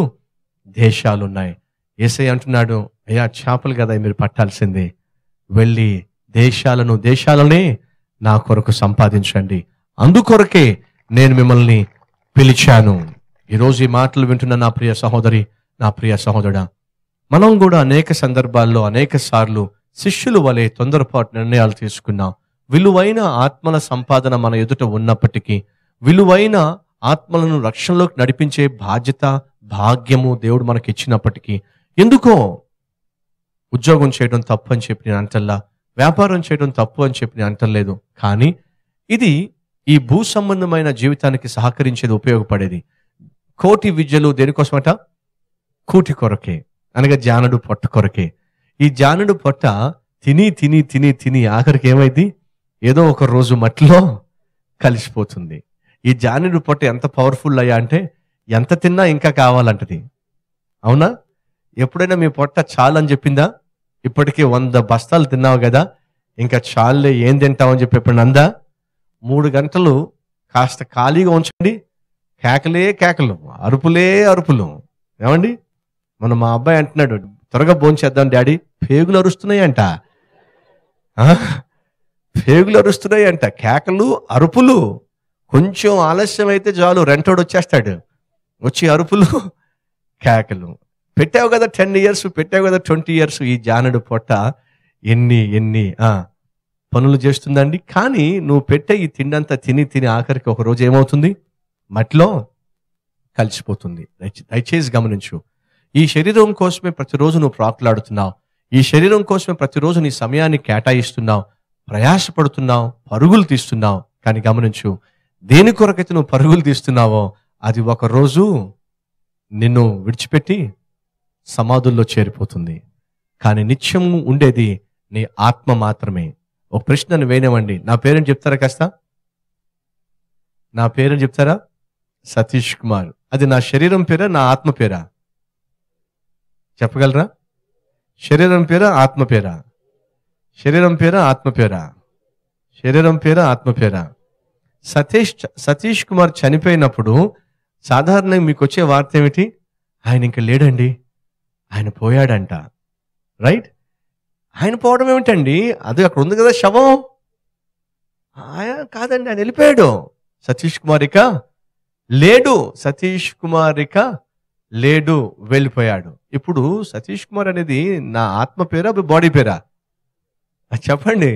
దేశాలు ఉన్నాయి. యేసయ్య అంటున్నాడు, అయ్యా చేపలు కదా మీరు పట్టాల్సిందే, వెళ్ళి దేశాలనే నా కొరకు సంపాదించండి, అందుకొరకే నేను మిమ్మల్ని పిలిచాను. ఈరోజు ఈ మాటలు వింటున్న నా ప్రియ సహోదరి, నా ప్రియ సహోదరుడా, మనం కూడా అనేక సందర్భాల్లో అనేక సార్లు శిష్యుల వలె తొందరపాటు నిర్ణయాలు తీసుకున్నాం. విలువైన ఆత్మల సంపాదన మన ఎదుట ఉన్నప్పటికీ, విలువైన ఆత్మలను రక్షణలోకి నడిపించే బాధ్యత, భాగ్యము దేవుడు మనకి ఇచ్చినప్పటికీ, ఎందుకో ఉద్యోగం చేయడం తప్పు అని చెప్పి నేను అంటల్లా, వ్యాపారం చేయడం తప్పు అని చెప్పి నేను అంటలేదు. కానీ ఇది ఈ భూ సంబంధమైన జీవితానికి సహకరించేది, ఉపయోగపడేది. కోటి విద్యలు దేనికోసమట? కూటి కొరకే, అనగా జానుడు పొట్ట కొరకే. ఈ జానుడు పొట్ట తిని తిని తిని తిని ఆఖరికి ఏమైంది? ఏదో ఒక రోజు మట్టిలో కలిసిపోతుంది. ఈ జానుడు పొట్ట ఎంత పవర్ఫుల్ అయ్యా అంటే, ఎంత తిన్నా ఇంకా కావాలంటది. అవునా? ఎప్పుడైనా మీ పొట్ట చాలు అని చెప్పిందా? ఇప్పటికీ 100 బస్తాలు తిన్నావు కదా, ఇంకా చాలులే, ఏం తింటావు అని చెప్పి ఎప్పుడు అందా? 3 గంటలు కాస్త ఖాళీగా ఉంచండి, కేకలే కేకలు, అరుపులే అరుపులు. ఏమండి, మా అబ్బాయి అంటున్నాడు, త్వరగా భోంచేద్దాం డాడీ, పేగులు అరుస్తున్నాయంట. పేగులు అరుస్తున్నాయంట, కేకలు అరుపులు. కొంచెం ఆలస్యం అయితే చాలు, రెంటోడు వచ్చేస్తాడు, వచ్చి అరుపులు కేకలు. పెట్టావు కదా 10 years, పెట్టావు కదా 20 years, ఈ జానుడు పొట్ట ఎన్ని పనులు చేస్తుందండి. కానీ నువ్వు పెట్టే ఈ తిండంతా తిని తిని ఆఖరికి ఒక రోజు ఏమవుతుంది? మట్టిలో కలిసిపోతుంది. దయచేసి గమనించు. ఈ శరీరం కోసమే ప్రతిరోజు నువ్వు ప్రాకులాడుతున్నావు, ఈ శరీరం కోసమే ప్రతిరోజు నీ సమయాన్ని కేటాయిస్తున్నావు, ప్రయాసపడుతున్నావు, పరుగులు తీస్తున్నావు. కానీ గమనించు, దేని కొరకైతే నువ్వు పరుగులు తీస్తున్నావో అది ఒకరోజు నిన్ను విడిచిపెట్టి సమాధుల్లో చేరిపోతుంది. కానీ నిత్యం ఉండేది నీ ఆత్మ మాత్రమే. ఒక ప్రశ్నను వేయనివ్వండి, నా పేరుని చెప్తారా? కాస్త నా పేరుని చెప్తారా? సతీష్ కుమార్. అది నా శరీరం పేరా, నా ఆత్మ పేరా? చెప్పగలరా? శరీరం పేరా, ఆత్మ పేరా? శరీరం పేరా, ఆత్మ పేరా? శరీరం పేరా, ఆత్మ పేరా? సతీష్ కుమార్ చనిపోయినప్పుడు సాధారణంగా మీకు వచ్చే వార్త ఏమిటి? ఆయన ఇంక లేడండి, ఆయన పోయాడంట. రైట్? ఆయన పోవడం ఏమిటండి? అది అక్కడ ఉంది కదా శవం. కాదండి, ఆయన వెళ్ళిపోయాడు. సతీష్ కుమారిక లేడు, సతీష్ కుమారిక లేడు, వెళ్ళిపోయాడు. ఇప్పుడు సతీష్ కుమార్ అనేది నా ఆత్మ పేరా, బాడీ పేరా? చెప్పండి.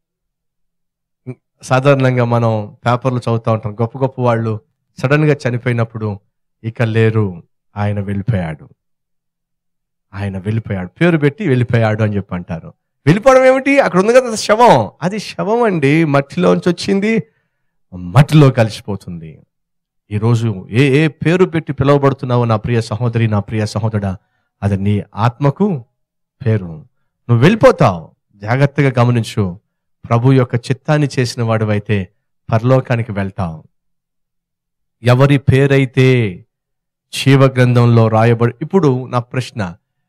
సాధారణంగా మనం పేపర్లు చదువుతూ ఉంటాం, గొప్ప గొప్ప వాళ్ళు సడన్ గా చనిపోయినప్పుడు ఇక లేరు, ఆయన వెళ్ళిపోయాడు, ఆయన వెళ్ళిపోయాడు, పేరు పెట్టి వెళ్ళిపోయాడు అని చెప్పి అంటారు. వెళ్ళిపోవడం ఏమిటి? అక్కడ ఉంది కదా శవం. అది శవం అండి, మట్టిలోంచి వచ్చింది, మట్టిలో కలిసిపోతుంది. ఈరోజు ఏ పేరు పెట్టి పిలువబడుతున్నావో నా ప్రియ సహోదరి, నా ప్రియ సహోదరుడా, అది నీ ఆత్మకు పేరు. నువ్వు వెళ్ళిపోతావు. జాగ్రత్తగా గమనించు. ప్రభు యొక్క చిత్తాన్ని చేసిన వాడివైతే పరలోకానికి వెళ్తావు. ఎవరి పేరైతే జీవ గ్రంథంలో రాయబడి, ఇప్పుడు నా ప్రశ్న,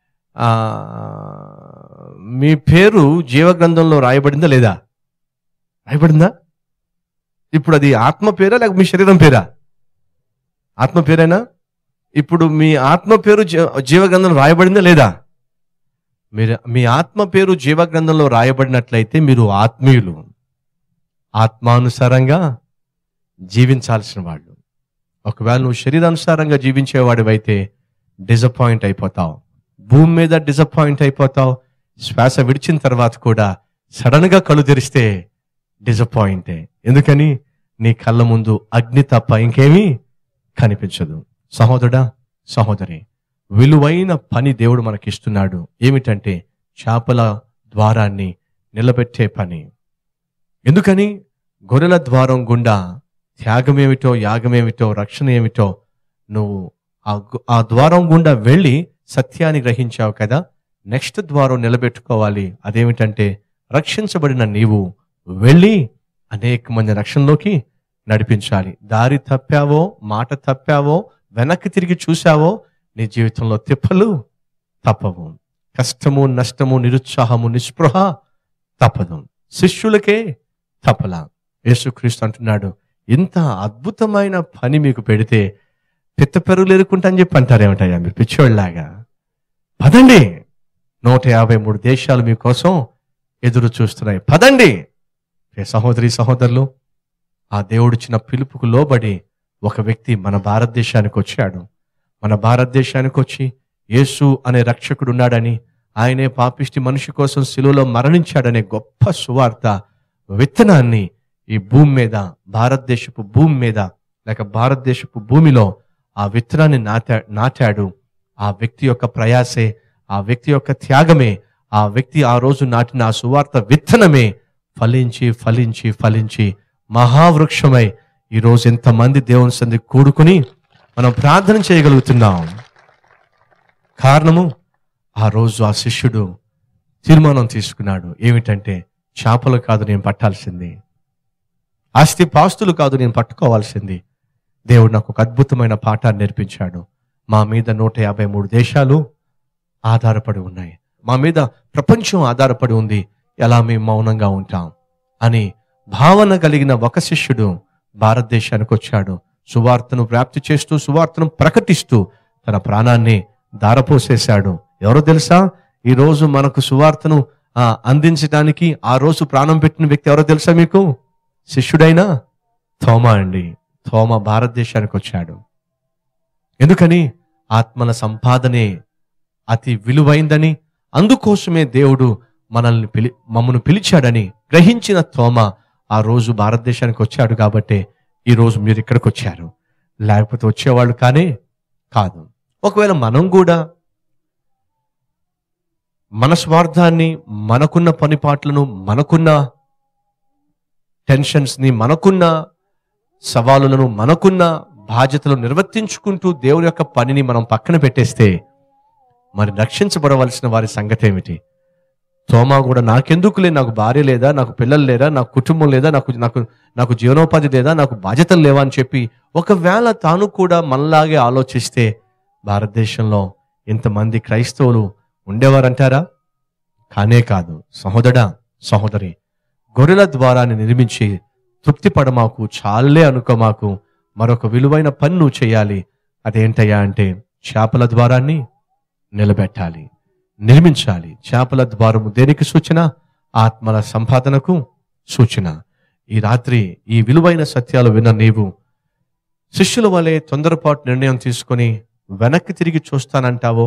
మీ పేరు జీవ గ్రంథంలో రాయబడిందా లేదా? రాయబడిందా? ఇప్పుడు అది ఆత్మ పేరా లేక మీ శరీరం పేరా? ఆత్మ పేరేనా? ఇప్పుడు మీ ఆత్మ పేరు జీవ గ్రంథంలో రాయబడిందా లేదా? మీ ఆత్మ పేరు జీవ గ్రంథంలో రాయబడినట్లయితే మీరు ఆత్మీయులు, ఆత్మానుసారంగా జీవించాల్సిన వాళ్ళు. ఒకవేళ నువ్వు శరీరానుసారంగా జీవించేవాడివైతే డిసప్పాయింట్ అయిపోతావు, భూమి మీద డిసప్పాయింట్ అయిపోతావు. శ్వాస విడిచిన తర్వాత కూడా సడన్ గా కళ్ళు తెరిస్తే డిసప్పాయింటే. ఎందుకని? నీ కళ్ళ ముందు అగ్ని తప్ప ఇంకేమీ కనిపించదు. సహోదరుడా, సహోదరి, విలువైన పని దేవుడు మనకిస్తున్నాడు. ఏమిటంటే చేపల ద్వారాన్ని నిలబెట్టే పని. ఎందుకని? గొర్రెల ద్వారం గుండా త్యాగమేమిటో, యాగమేమిటో, రక్షణ ఏమిటో నువ్వు ఆ ద్వారం గుండా వెళ్ళి సత్యాన్ని గ్రహించావు కదా. నెక్స్ట్ ద్వారం నిలబెట్టుకోవాలి. అదేమిటంటే రక్షించబడిన నీవు వెళ్ళి అనేక మంది రక్షణలోకి నడిపించాలి. దారి తప్పావో, మాట తప్పావో, వెనక్కి తిరిగి చూశావో, నీ జీవితంలో తిప్పలు తప్పవు. కష్టము, నష్టము, నిరుత్సాహము, నిస్పృహ తప్పదు. శిష్యులకే తప్పలా. యేసుక్రీస్తు అంటున్నాడు, ఇంత అద్భుతమైన పని మీకు పెడితే పిత్త పెరుగులు ఎరుకుంటా అని చెప్పి అంటారేమిటయ్యా మీరు పిచ్చోళ్ళలాగా? పదండి, 153 దేశాలు మీకోసం ఎదురు చూస్తున్నాయి. పదండి. సహోదరి సహోదరులు, ఆ దేవుడిచ్చిన పిలుపుకు లోబడి ఒక వ్యక్తి మన భారతదేశానికి వచ్చాడు. మన భారతదేశానికి వచ్చి యేసు అనే రక్షకుడు ఉన్నాడని, ఆయనే పాపిష్టి మనిషి కోసం శిలువలో మరణించాడనే గొప్ప సువార్త విత్తనాన్ని ఈ భూమి మీద, భారతదేశపు భూమి మీద లేక భారతదేశపు భూమిలో ఆ విత్తనాన్ని నాటాడు. ఆ వ్యక్తి యొక్క ప్రయాసే, ఆ వ్యక్తి యొక్క త్యాగమే, ఆ వ్యక్తి ఆ రోజు నాటిన ఆ సువార్త విత్తనమే ఫలించి ఫలించి ఫలించి మహావృక్షమై ఈరోజు ఎంతమంది దేవుని సన్నిధికి కూడుకుని మనం ప్రార్థన చేయగలుగుతున్నాం. కారణము, ఆ రోజు ఆ శిష్యుడు తీర్మానం తీసుకున్నాడు. ఏమిటంటే, చేపలు కాదు నేను పట్టాల్సింది, ఆస్తి పాస్తులు కాదు నేను పట్టుకోవాల్సింది. దేవుడు నాకు ఒక అద్భుతమైన పాఠాన్ని నేర్పించాడు. మా మీద 153 దేశాలు ఆధారపడి ఉన్నాయి, మా మీద ప్రపంచం ఆధారపడి ఉంది, ఎలా మేము మౌనంగా ఉంటాం అని భావన కలిగిన ఒక శిష్యుడు భారతదేశానికి వచ్చాడు. సువార్తను వ్యాప్తి చేస్తూ, సువార్తను ప్రకటిస్తూ తన ప్రాణాన్ని దారపోసేశాడు. ఎవరో తెలుసా? ఈ రోజు మనకు సువార్తను అందించడానికి ఆ రోజు ప్రాణం పెట్టిన వ్యక్తి ఎవరో తెలుసా మీకు? శిష్యుడైన తోమా అండి. తోమా భారతదేశానికి వచ్చాడు. ఎందుకని? ఆత్మల సంపాదనే అతి విలువైందని, అందుకోసమే దేవుడు మమ్మను పిలిచాడని గ్రహించిన తోమా ఆ రోజు భారతదేశానికి వచ్చాడు. కాబట్టి ఈ రోజు మీరు ఇక్కడికి వచ్చారు, లేకపోతే వచ్చేవాళ్ళు కానే కాదు. ఒకవేళ మనం కూడా మన స్వార్థాన్ని, మనకున్న పనిపాట్లను, మనకున్న టెన్షన్స్ని, మనకున్న సవాలులను, మనకున్న బాధ్యతలు నిర్వర్తించుకుంటూ దేవుని యొక్క పనిని మనం పక్కన పెట్టేస్తే మరి రక్షించబడవలసిన వారి సంగతి ఏమిటి? తోమా కూడా నాకెందుకులే, నాకు భార్య లేదా, నాకు పిల్లలు లేరా, నాకు కుటుంబం లేదా, నాకు జీవనోపాధి లేదా, నాకు బాధ్యతలు లేవా అని చెప్పి ఒకవేళ తాను కూడా మనలాగే ఆలోచిస్తే భారతదేశంలో ఇంతమంది క్రైస్తవులు ఉండేవారంటారా? కానే కాదు. సహోదరా, సహోదరి, గొర్రెల ద్వారాన్ని నిర్మించి తృప్తి పడమాకు, చాలే అనుకోమాకు, మరొక విలువైన పని నువ్వు చేయాలి. అదేంటయ్యా అంటే, చేపల ద్వారాన్ని నిలబెట్టాలి, నిర్మించాలి. చేపల ద్వారము దేనికి సూచన? ఆత్మల సంపాదనకు సూచన. ఈ రాత్రి ఈ విలువైన సత్యాలు విన్న నీవు శిష్యుల వలె తొందరపాటు నిర్ణయం తీసుకొని వెనక్కి తిరిగి చూస్తానంటావో,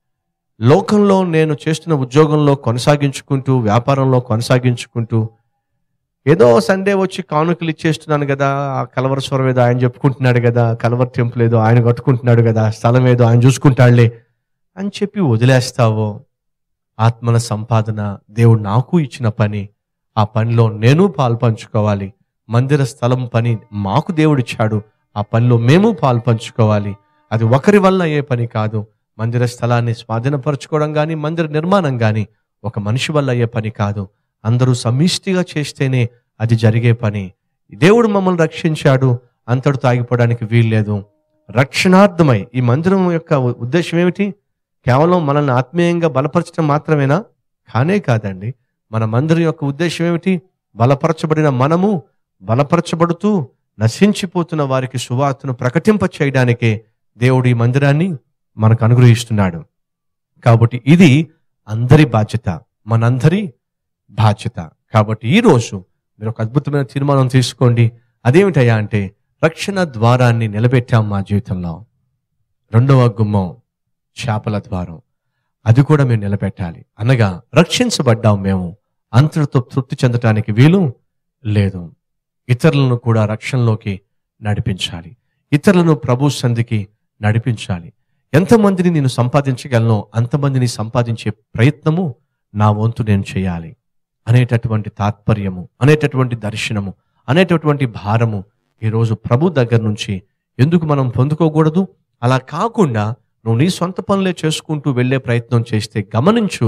లోకంలో నేను చేస్తున్న ఉద్యోగంలో కొనసాగించుకుంటూ, వ్యాపారంలో కొనసాగించుకుంటూ, ఏదో సండే వచ్చి కానుకలు ఇచ్చేస్తున్నాను కదా, ఆ కలవరస్వరం ఏదో ఆయన చెప్పుకుంటున్నాడు కదా, కలవర టెంపుల్ ఏదో ఆయన కట్టుకుంటున్నాడు కదా, స్థలం ఏదో ఆయన చూసుకుంటాడులే అని చెప్పి వదిలేస్తావో, ఆత్మల సంపాదన దేవుడు నాకు ఇచ్చిన పని, ఆ పనిలో నేను పాల్పంచుకోవాలి. మందిర స్థలం పని మాకు దేవుడిచ్చాడు, ఆ పనిలో మేము పాల్పంచుకోవాలి. అది ఒకరి వల్ల అయ్యే పని కాదు. మందిర స్థలాన్ని స్వాధీనపరచుకోవడం కానీ, మందిర నిర్మాణం కానీ ఒక మనిషి వల్ల అయ్యే పని కాదు. అందరూ సమిష్టిగా చేస్తేనే అది జరిగే పని. దేవుడు మమ్మల్ని రక్షించాడు, అంతటితో ఆగిపోవడానికి వీల్లేదు. రక్షణార్థమై ఈ మందిరం యొక్క ఉద్దేశం ఏమిటి? కేవలం మనల్ని ఆత్మీయంగా బలపరచడం మాత్రమేనా? కానే కాదండి. మన మందిరం యొక్క ఉద్దేశం ఏమిటి? బలపరచబడిన మనము బలపరచబడుతూ నశించిపోతున్న వారికి సువార్తను ప్రకటింప చేయడానికే దేవుడు ఈ మందిరాన్ని మనకు అనుగ్రహిస్తున్నాడు. కాబట్టి ఇది అందరి బాధ్యత, మనందరి బాధ్యత. కాబట్టి ఈరోజు మీరు ఒక అద్భుతమైన తీర్మానం తీసుకోండి. అదేమిటయ్యా అంటే, రక్షణ ద్వారాన్ని నిలబెట్టాం మా జీవితంలో. రెండవ గుమ్మం చేపల ద్వారం, అది కూడా మేము నిలబెట్టాలి. అనగా రక్షించబడ్డాం మేము, అంతటితో తృప్తి చెందటానికి వీలు లేదు. ఇతరులను కూడా రక్షణలోకి నడిపించాలి, ఇతరులను ప్రభు సంధికి నడిపించాలి. ఎంతమందిని నేను సంపాదించగలను అంతమందిని సంపాదించే ప్రయత్నము నా వంతు నేను చేయాలి అనేటటువంటి తాత్పర్యము, అనేటటువంటి దర్శనము, అనేటటువంటి భారము ఈరోజు ప్రభు దగ్గర నుంచి ఎందుకు మనం పొందుకోకూడదు? అలా కాకుండా నువ్వు నీ సొంత పనులే చేసుకుంటూ వెళ్ళే ప్రయత్నం చేస్తే గమనించు,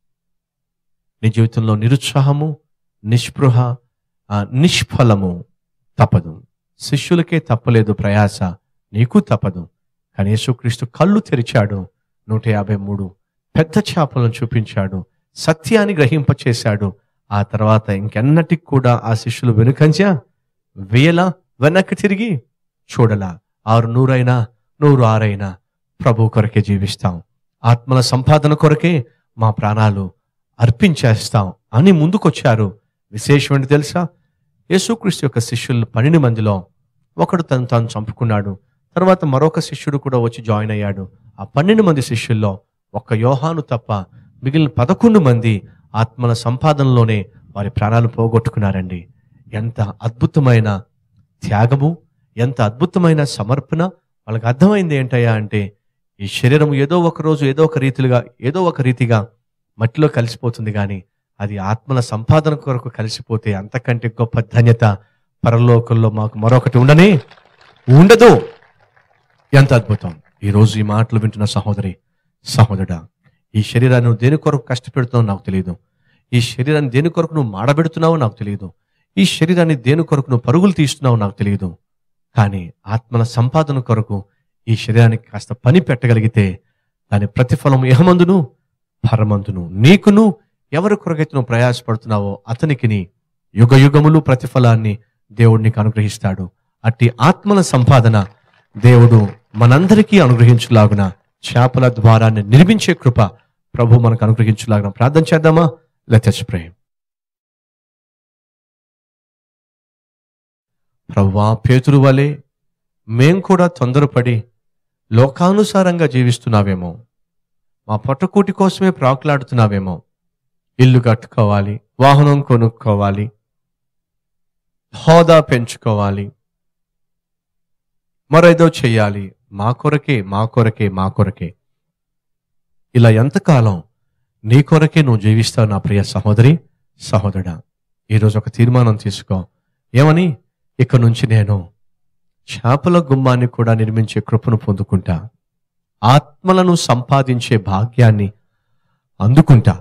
నీ జీవితంలో నిరుత్సాహము, నిస్పృహ, నిష్ఫలము తప్పదు. శిష్యులకే తప్పలేదు ప్రయాస, నీకు తప్పదు. కానీ యేసుక్రీస్తు కళ్ళు తెరిచాడు, 153 పెద్ద చేపలను చూపించాడు, సత్యాన్ని గ్రహింపచేశాడు. ఆ తర్వాత ఇంకెన్నటికి కూడా ఆ శిష్యులు వెనుకంజ వేయలా, వెనక్కి తిరిగి చూడలా. 600 అయినా 106 అయినా ప్రభు కొరకే జీవిస్తాం. ఆత్మల సంపాదన కొరకే మా ప్రాణాలు అర్పించేస్తాం అని ముందుకొచ్చారు. విశేషం ఏంటి తెలుసా? యేసుక్రీస్తు యొక్క శిష్యులు 12 మందిలో ఒకడు తాను చంపుకున్నాడు. తర్వాత మరొక శిష్యుడు కూడా వచ్చి జాయిన్ అయ్యాడు. ఆ 12 మంది శిష్యుల్లో ఒక్క యోహాను తప్ప మిగిలిన 11 మంది ఆత్మల సంపాదనలోనే వారి ప్రాణాలు పోగొట్టుకున్నారండి. ఎంత అద్భుతమైన త్యాగము, ఎంత అద్భుతమైన సమర్పణ. వాళ్ళకి అర్థమైంది ఏంటయ్యా అంటే, ఈ శరీరం ఏదో ఒక రోజు ఏదో ఒక రీతిగా మట్టిలో కలిసిపోతుంది, కానీ అది ఆత్మల సంపాదన కొరకు కలిసిపోతే అంతకంటే గొప్ప ధన్యత పరలోకంలో మాకు మరొకటి ఉండదు. ఎంత అద్భుతం! ఈరోజు ఈ మాటలు వింటున్న సహోదరి, సహోదరుడా, ఈ శరీరాన్ని నువ్వు దేని కొరకు కష్టపెడుతున్నావు నాకు తెలియదు. ఈ శరీరాన్ని దేని కొరకు నువ్వు మాడబెడుతున్నావో నాకు తెలియదు. ఈ శరీరాన్ని దేని కొరకు నువ్వు పరుగులు తీస్తున్నావో నాకు తెలియదు. కానీ ఆత్మల సంపాదన కొరకు ఈ శరీరానికి కాస్త పని పెట్టగలిగితే దాని ప్రతిఫలం ఇహమందును పరమందును నీకును ఎవరి కొరకైతే నువ్వు ప్రయాసపడుతున్నావో అతనికి యుగ యుగములు ప్రతిఫలాన్ని దేవుడు నీకు అనుగ్రహిస్తాడు. అట్టి ఆత్మల సంపాదన దేవుడు మనందరికీ అనుగ్రహించులాగున చేపల ద్వారాన్ని నిర్మించే కృప ప్రభు మనకు అనుగ్రహించులాగున ప్రార్థన చేద్దామా? Let's pray. ప్రభువా, పేతురు వలె మేం కూడా తొందరపడి లోకానుసారంగా జీవిస్తున్నావేమో, మా పొట్టకూటి కోసమే ప్రాకులాడుతున్నావేమో. ఇల్లు కట్టుకోవాలి, వాహనం కొనుక్కోవాలి, హోదా పెంచుకోవాలి, మరేదో చెయ్యాలి, మా కొరకే. ఇలా ఎంతకాలం నీ కొరకే నువ్వు జీవిస్తావు నా ప్రియ సహోదరి, సహోదరుడా? ఈరోజు ఒక తీర్మానం తీసుకో. ఏమని? ఇక నుంచి నేను చేపల గుమ్మాన్ని కూడా నిర్మించే కృపను పొందుకుంటా, ఆత్మలను సంపాదించే భాగ్యాన్ని అందుకుంటా,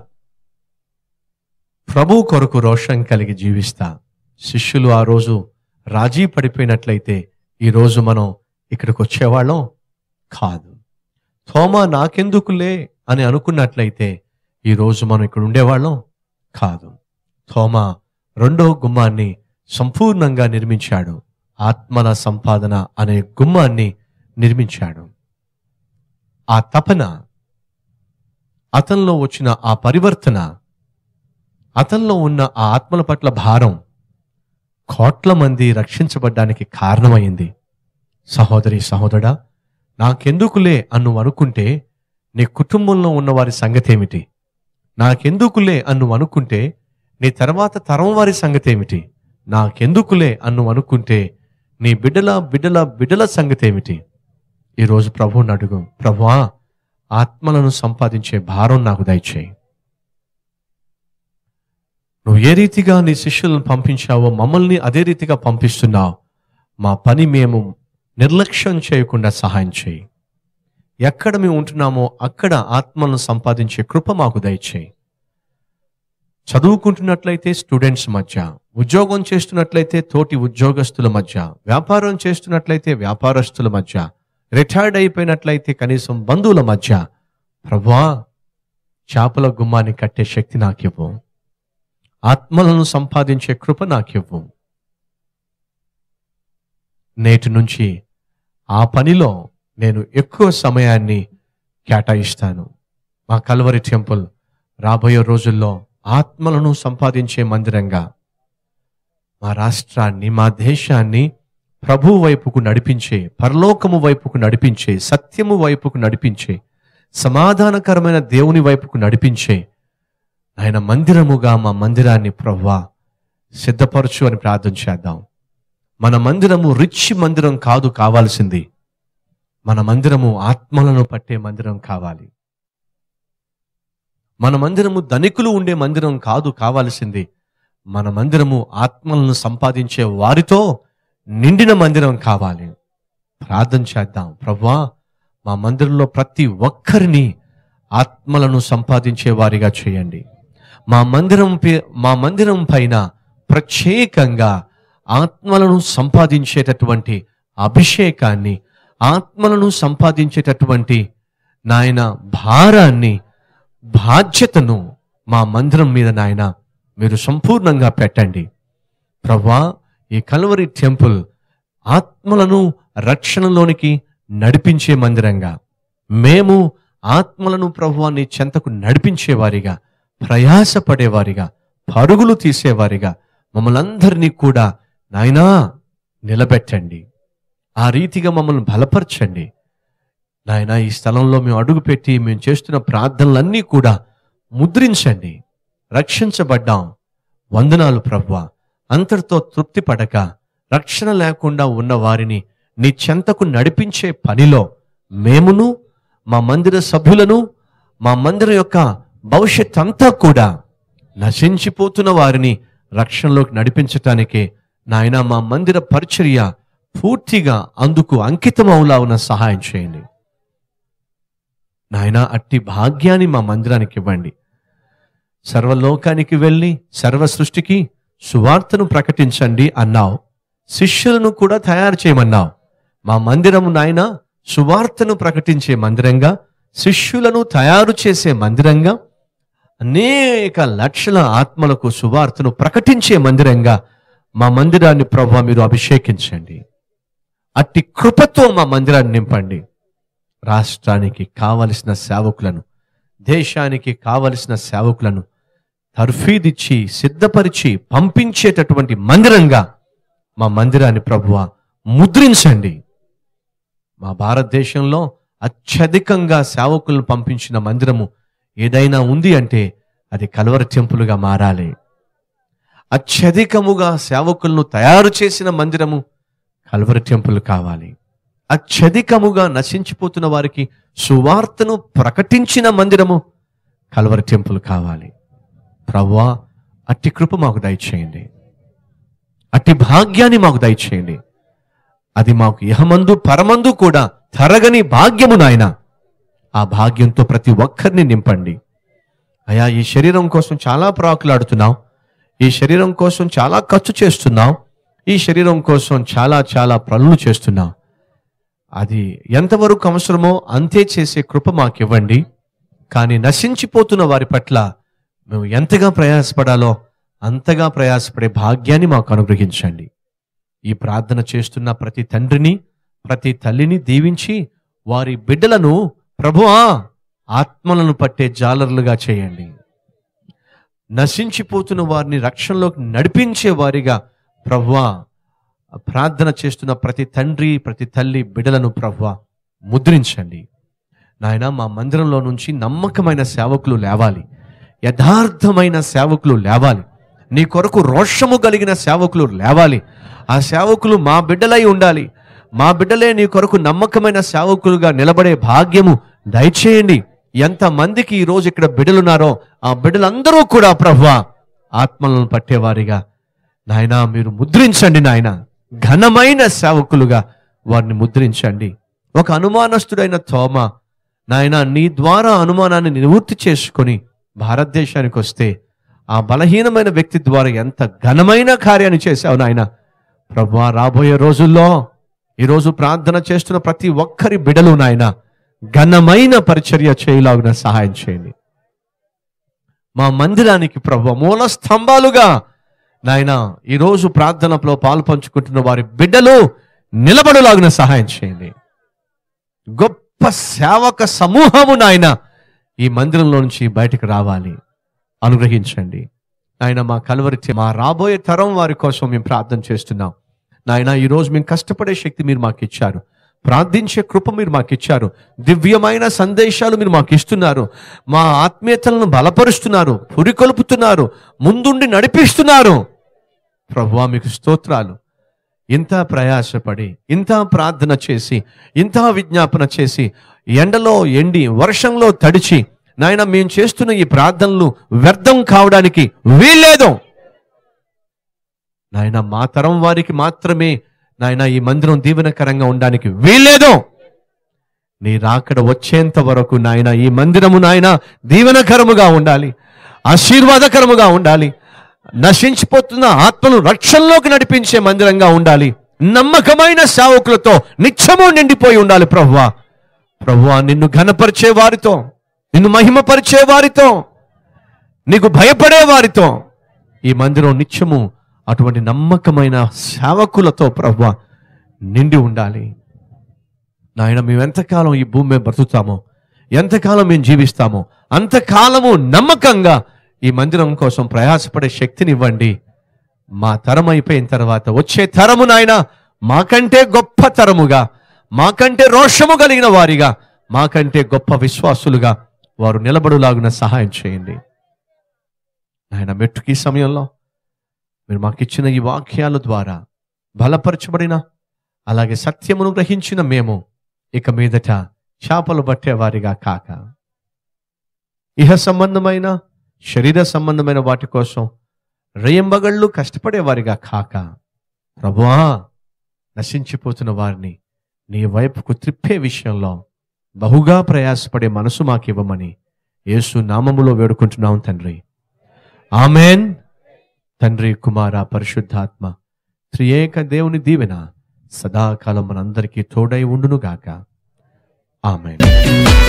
ప్రభు కొరకు రోషం కలిగి జీవిస్తా. శిష్యులు ఆ రోజు రాజీ పడిపోయినట్లయితే ఈరోజు మనం ఇక్కడికి వచ్చేవాళ్ళం కాదు. తోమా నాకెందుకులే అని అనుకున్నట్లయితే ఈరోజు మనం ఇక్కడ ఉండేవాళ్ళం కాదు. తోమా రెండో గుమ్మాన్ని సంపూర్ణంగా నిర్మించాడు. ఆత్మల సంపాదన అనే గుమ్మాన్ని నిర్మించాడు. ఆ తపన, అతనిలో వచ్చిన ఆ పరివర్తన, అతనిలో ఉన్న ఆ ఆత్మల పట్ల భారం కోట్ల మంది రక్షించబడ్డానికి కారణమైంది. సహోదరి, సహోదరుడా, నాకెందుకులే అని అనుకుంటే నీ కుటుంబంలో ఉన్న వారి సంగతి ఏమిటి? నాకెందుకులే అని అనుకుంటే నీ తర్వాత తరం వారి సంగతి ఏమిటి? నాకెందుకులే అని అనుకుంటే నీ బిడ్డల సంగతి ఏమిటి? ఈరోజు ప్రభువుని అడుగు, ప్రభువా, ఆత్మలను సంపాదించే భారం నాకు దయచేయి. నువ్వు ఏ రీతిగా నీ శిష్యులను పంపించావో మమ్మల్ని అదే రీతిగా పంపిస్తున్నావు. మా పని మేము నిర్లక్ష్యం చేయకుండా సహాయం చేయి. ఎక్కడ మేము ఉంటున్నామో అక్కడ ఆత్మలను సంపాదించే కృప మాకు దయచేయి. చదువుకుంటున్నట్లయితే స్టూడెంట్స్ మధ్య, ఉద్యోగం చేస్తున్నట్లయితే తోటి ఉద్యోగస్తుల మధ్య, వ్యాపారం చేస్తున్నట్లయితే వ్యాపారస్తుల మధ్య, రిటైర్డ్ అయిపోయినట్లయితే కనీసం బంధువుల మధ్య, ప్రభువా, చేపల గుమ్మాన్ని కట్టే శక్తి నాకివ్వు, ఆత్మలను సంపాదించే కృప నాకివ్వు. నేటి నుంచి ఆ పనిలో నేను ఎక్కువ సమయాన్ని కేటాయిస్తాను. మా కల్వరి టెంపుల్ రాబోయే రోజుల్లో ఆత్మలను సంపాదించే మందిరంగా మా రాష్ట్రాన్ని, మా దేశాన్ని ప్రభు వైపుకు నడిపించే, పరలోకము వైపుకు నడిపించే, సత్యము వైపుకు నడిపించే, సమాధానకరమైన దేవుని వైపుకు నడిపించే ఆయన మందిరముగా మా మందిరాన్ని ప్రభువా సిద్ధపరచు అని ప్రార్థన చేద్దాం. మన మందిరము రిచ్ మందిరం కాదు కావాల్సింది, మన మందిరము ఆత్మలను పట్టే మందిరం కావాలి. మన మందిరము ధనికులు ఉండే మందిరం కాదు కావాల్సింది, మన మందిరము ఆత్మలను సంపాదించే వారితో నిండిన మందిరం కావాలి. ప్రార్థన చేద్దాం. ప్రభువా, మా మందిరంలో ప్రతి ఒక్కరిని ఆత్మలను సంపాదించే వారిగా చేయండి. మా మందిరం పైన ప్రత్యేకంగా ఆత్మలను సంపాదించేటటువంటి అభిషేకాన్ని, ఆత్మలను సంపాదించేటటువంటి నాయన భారాన్ని, బాధ్యతను మా మందిరం మీద నాయన మీరు సంపూర్ణంగా పెట్టండి. ప్రభువా, ఈ కల్వరి టెంపుల్ ఆత్మలను రక్షణలోనికి నడిపించే మందిరంగా, మేము ఆత్మలను ప్రభువా నీ చెంతకు నడిపించే వారిగా ప్రయాసపడేవారిగా, పరుగులు తీసేవారిగా మమ్మల్ని అందరినీ కూడా నాయనా నిలబెట్టండి. ఆ రీతిగా మమ్మల్ని బలపరచండి నాయనా. ఈ స్థలంలో మేము అడుగుపెట్టి మేము చేస్తున్న ప్రార్థనలన్నీ కూడా ముద్రించండి. రక్షించబడ్డాం, వందనాలు ప్రభువా. అంతటితో తృప్తి పడక రక్షణ లేకుండా ఉన్న వారిని నీ చెంతకు నడిపించే పనిలో మేమును, మా మందిర సభ్యులను, మా మందిరం యొక్క భవిష్యత్ అంతా కూడా నశించిపోతున్న వారిని రక్షణలోకి నడిపించటానికే నాయన మా మందిర పరిచర్య పూర్తిగా అందుకు అంకితమవులా ఉన్న సహాయం చేయండి నాయన. అట్టి భాగ్యాన్ని మా మందిరానికి ఇవ్వండి. సర్వలోకానికి వెళ్ళి సర్వ సృష్టికి సువార్తను ప్రకటించండి అన్నావు. శిష్యులను కూడా తయారు చేయమన్నావు. మా మందిరము నాయన సువార్తను ప్రకటించే మందిరంగా, శిష్యులను తయారు చేసే మందిరంగా, అనేక లక్షల ఆత్మలకు సువార్తను ప్రకటించే మందిరంగా మా మందిరాన్ని ప్రభువా మీరు అభిషేకించండి. అట్టి కృపతో మా మందిరాన్ని నింపండి. రాష్ట్రానికి కావలసిన సేవకులను, దేశానికి కావలసిన సేవకులను తర్ఫీదిచ్చి సిద్ధపరిచి పంపించేటటువంటి మందిరంగా మా మందిరాన్ని ప్రభువా ముద్రించండి. మా భారతదేశంలో అత్యధికంగా సేవకులను పంపించిన మందిరము ఏదైనా ఉంది అంటే అది కల్వరి టెంపుల్గా మారాలి. అత్యధికముగా సేవకులను తయారు చేసిన మందిరము కల్వరి టెంపుల్ కావాలి. అత్యధికముగా నశించిపోతున్న వారికి సువార్తను ప్రకటించిన మందిరము కల్వరి టెంపుల్ కావాలి. ప్రభువా అట్టి కృప మాకు దయచేయండి. అట్టి భాగ్యాన్ని మాకు దయచేయండి. అది మాకు ఇహమందు పరమందు కూడా తరగని భాగ్యము నాయన. ఆ భాగ్యంతో ప్రతి ఒక్కరిని నింపండి అయ్యా. ఈ శరీరం కోసం చాలా ప్రాకులాడుతున్నాం. ఈ శరీరం కోసం చాలా ఖర్చు చేస్తున్నాం. ఈ శరీరం కోసం చాలా చాలా పనులు చేస్తున్నాం. అది ఎంతవరకు అవసరమో అంతే చేసే కృప మాకివ్వండి. కానీ నశించిపోతున్న వారి పట్ల మేము ఎంతగా ప్రయాసపడాలో అంతగా ప్రయాసపడే భాగ్యాన్ని మాకు అనుగ్రహించండి. ఈ ప్రార్థన చేస్తున్న ప్రతి తండ్రిని, ప్రతి తల్లిని దీవించి వారి బిడ్డలను ప్రభువా ఆత్మలను పట్టే జాలరులుగా చేయండి. నశించిపోతున్న వారిని రక్షణలోకి నడిపించే వారిగా ప్రభువా ప్రార్థన చేస్తున్న ప్రతి తండ్రి, ప్రతి తల్లి బిడ్డలను ప్రభువా ముద్రించండి నాయన. మా మందిరంలో నుంచి నమ్మకమైన సేవకులు లేవాలి, యథార్థమైన సేవకులు లేవాలి, నీ కొరకు రోషము కలిగిన సేవకులు లేవాలి. ఆ సేవకులు మా బిడ్డలై ఉండాలి. మా బిడ్డలే నీ కొరకు నమ్మకమైన సేవకులుగా నిలబడే భాగ్యము దయచేయండి. ఎంతమందికి ఈరోజు ఇక్కడ బిడ్డలున్నారో ఆ బిడ్డలందరూ కూడా ప్రభువా ఆత్మలను పట్టేవారిగా నాయనా మీరు ముద్రించండి నాయన. ఘనమైన సేవకులుగా వారిని ముద్రించండి. ఒక అనుమానస్తుడైన తోమా నాయన నీ ద్వారా అనుమానాన్ని నివృత్తి చేసుకొని భారతదేశానికి వస్తే ఆ బలహీనమైన వ్యక్తి ద్వారా ఎంత ఘనమైన కార్యాన్ని చేశావు నాయన. ప్రభువా రాబోయే రోజుల్లో ఈరోజు ప్రార్థన చేస్తున్న ప్రతి ఒక్కరి బిడలు నాయన ఘనమైన పరిచర్య చేయలాగిన సహాయం చేయండి. మా మందిరానికి ప్రభువా మూల స్తంభాలుగా నాయన ఈరోజు ప్రార్థనలో పాలు పంచుకుంటున్న వారి బిడ్డలు నిలబడలాగిన సహాయం చేయండి. గొప్ప సేవక సమూహము నాయన ఈ మందిరంలో నుంచి బయటకు రావాలి, అనుగ్రహించండి నాయన. మా కల్వరి మా రాబోయే తరం వారి కోసం మేము ప్రార్థన చేస్తున్నాం నాయన. ఈరోజు మేము కష్టపడే శక్తి మీరు మాకు ఇచ్చారు, ప్రార్థించే కృప మీరు మాకు ఇచ్చారు, దివ్యమైన సందేశాలు మీరు మాకు ఇస్తున్నారు, మా ఆత్మీయతలను బలపరుస్తున్నారు, పురికొల్పుతున్నారు, ముందుండి నడిపిస్తున్నారు. ప్రభువా మీకు స్తోత్రాలు. ఇంత ప్రయాసపడి, ఇంత ప్రార్థన చేసి, ఇంత విజ్ఞాపన చేసి, ఎండలో ఎండి వర్షంలో తడిచి నాయన మేము చేస్తున్న ఈ ప్రార్థనలు వ్యర్థం కావడానికి వీల్లేదు నాయన. మా తరం వారికి మాత్రమే నాయన ఈ మందిరం దీవెనకరంగా ఉండడానికి వీల్లేదు. నీ రాకడ వచ్చేంత వరకు నాయన ఈ మందిరము నాయన దీవెనకరముగా ఉండాలి, ఆశీర్వాదకరముగా ఉండాలి, నశించిపోతున్న ఆత్మను రక్షణలోకి నడిపించే మందిరంగా ఉండాలి, నమ్మకమైన సేవకులతో నిత్యము నిండిపోయి ఉండాలి. ప్రభువా ప్రభువా నిన్ను ఘనపరిచే వారితో, నిన్ను మహిమపరిచే వారితో, నీకు భయపడే వారితో ఈ మందిరం నిత్యము అటువంటి నమ్మకమైన సేవకులతో ప్రభువా నిండి ఉండాలి నాయన. మేము ఎంతకాలం ఈ భూమి మీద బ్రతుకుతామో, ఎంతకాలం మేము జీవిస్తామో అంతకాలము నమ్మకంగా ఈ మందిరం కోసం ప్రయాసపడే శక్తిని ఇవ్వండి. మా తరం అయిపోయిన తర్వాత వచ్చే తరము నాయన మాకంటే గొప్ప తరముగా, మాకంటే రోషము కలిగిన వారిగా, మాకంటే గొప్ప విశ్వాసులుగా వారు నిలబడులాగున సహాయం చేయండి నాయన. మెట్టుకి సమయంలో మీరు మాకిచ్చిన ఈ వాక్యాల ద్వారా బలపరచబడిన, అలాగే సత్యమును గ్రహించిన మేము ఇక మీదట చేపలు పట్టేవారిగా కాక, ఇహ సంబంధమైన శరీర సంబంధమైన వాటి కోసం రేయింబగళ్ళు కష్టపడేవారిగా కాక, ప్రభువా నశించిపోతున్న వారిని నీ వైపుకు త్రిప్పే విషయంలో బహుగా ప్రయాసపడే మనసు మాకివ్వమని యేసు నామములో వేడుకుంటున్నాం తండ్రి. ఆమెన్. తండ్రి, కుమార, పరిశుద్ధాత్మ త్రియేక దేవుని దీవెన సదాకాలం మనందరికీ తోడై ఉండునుగాక. ఆమెన్.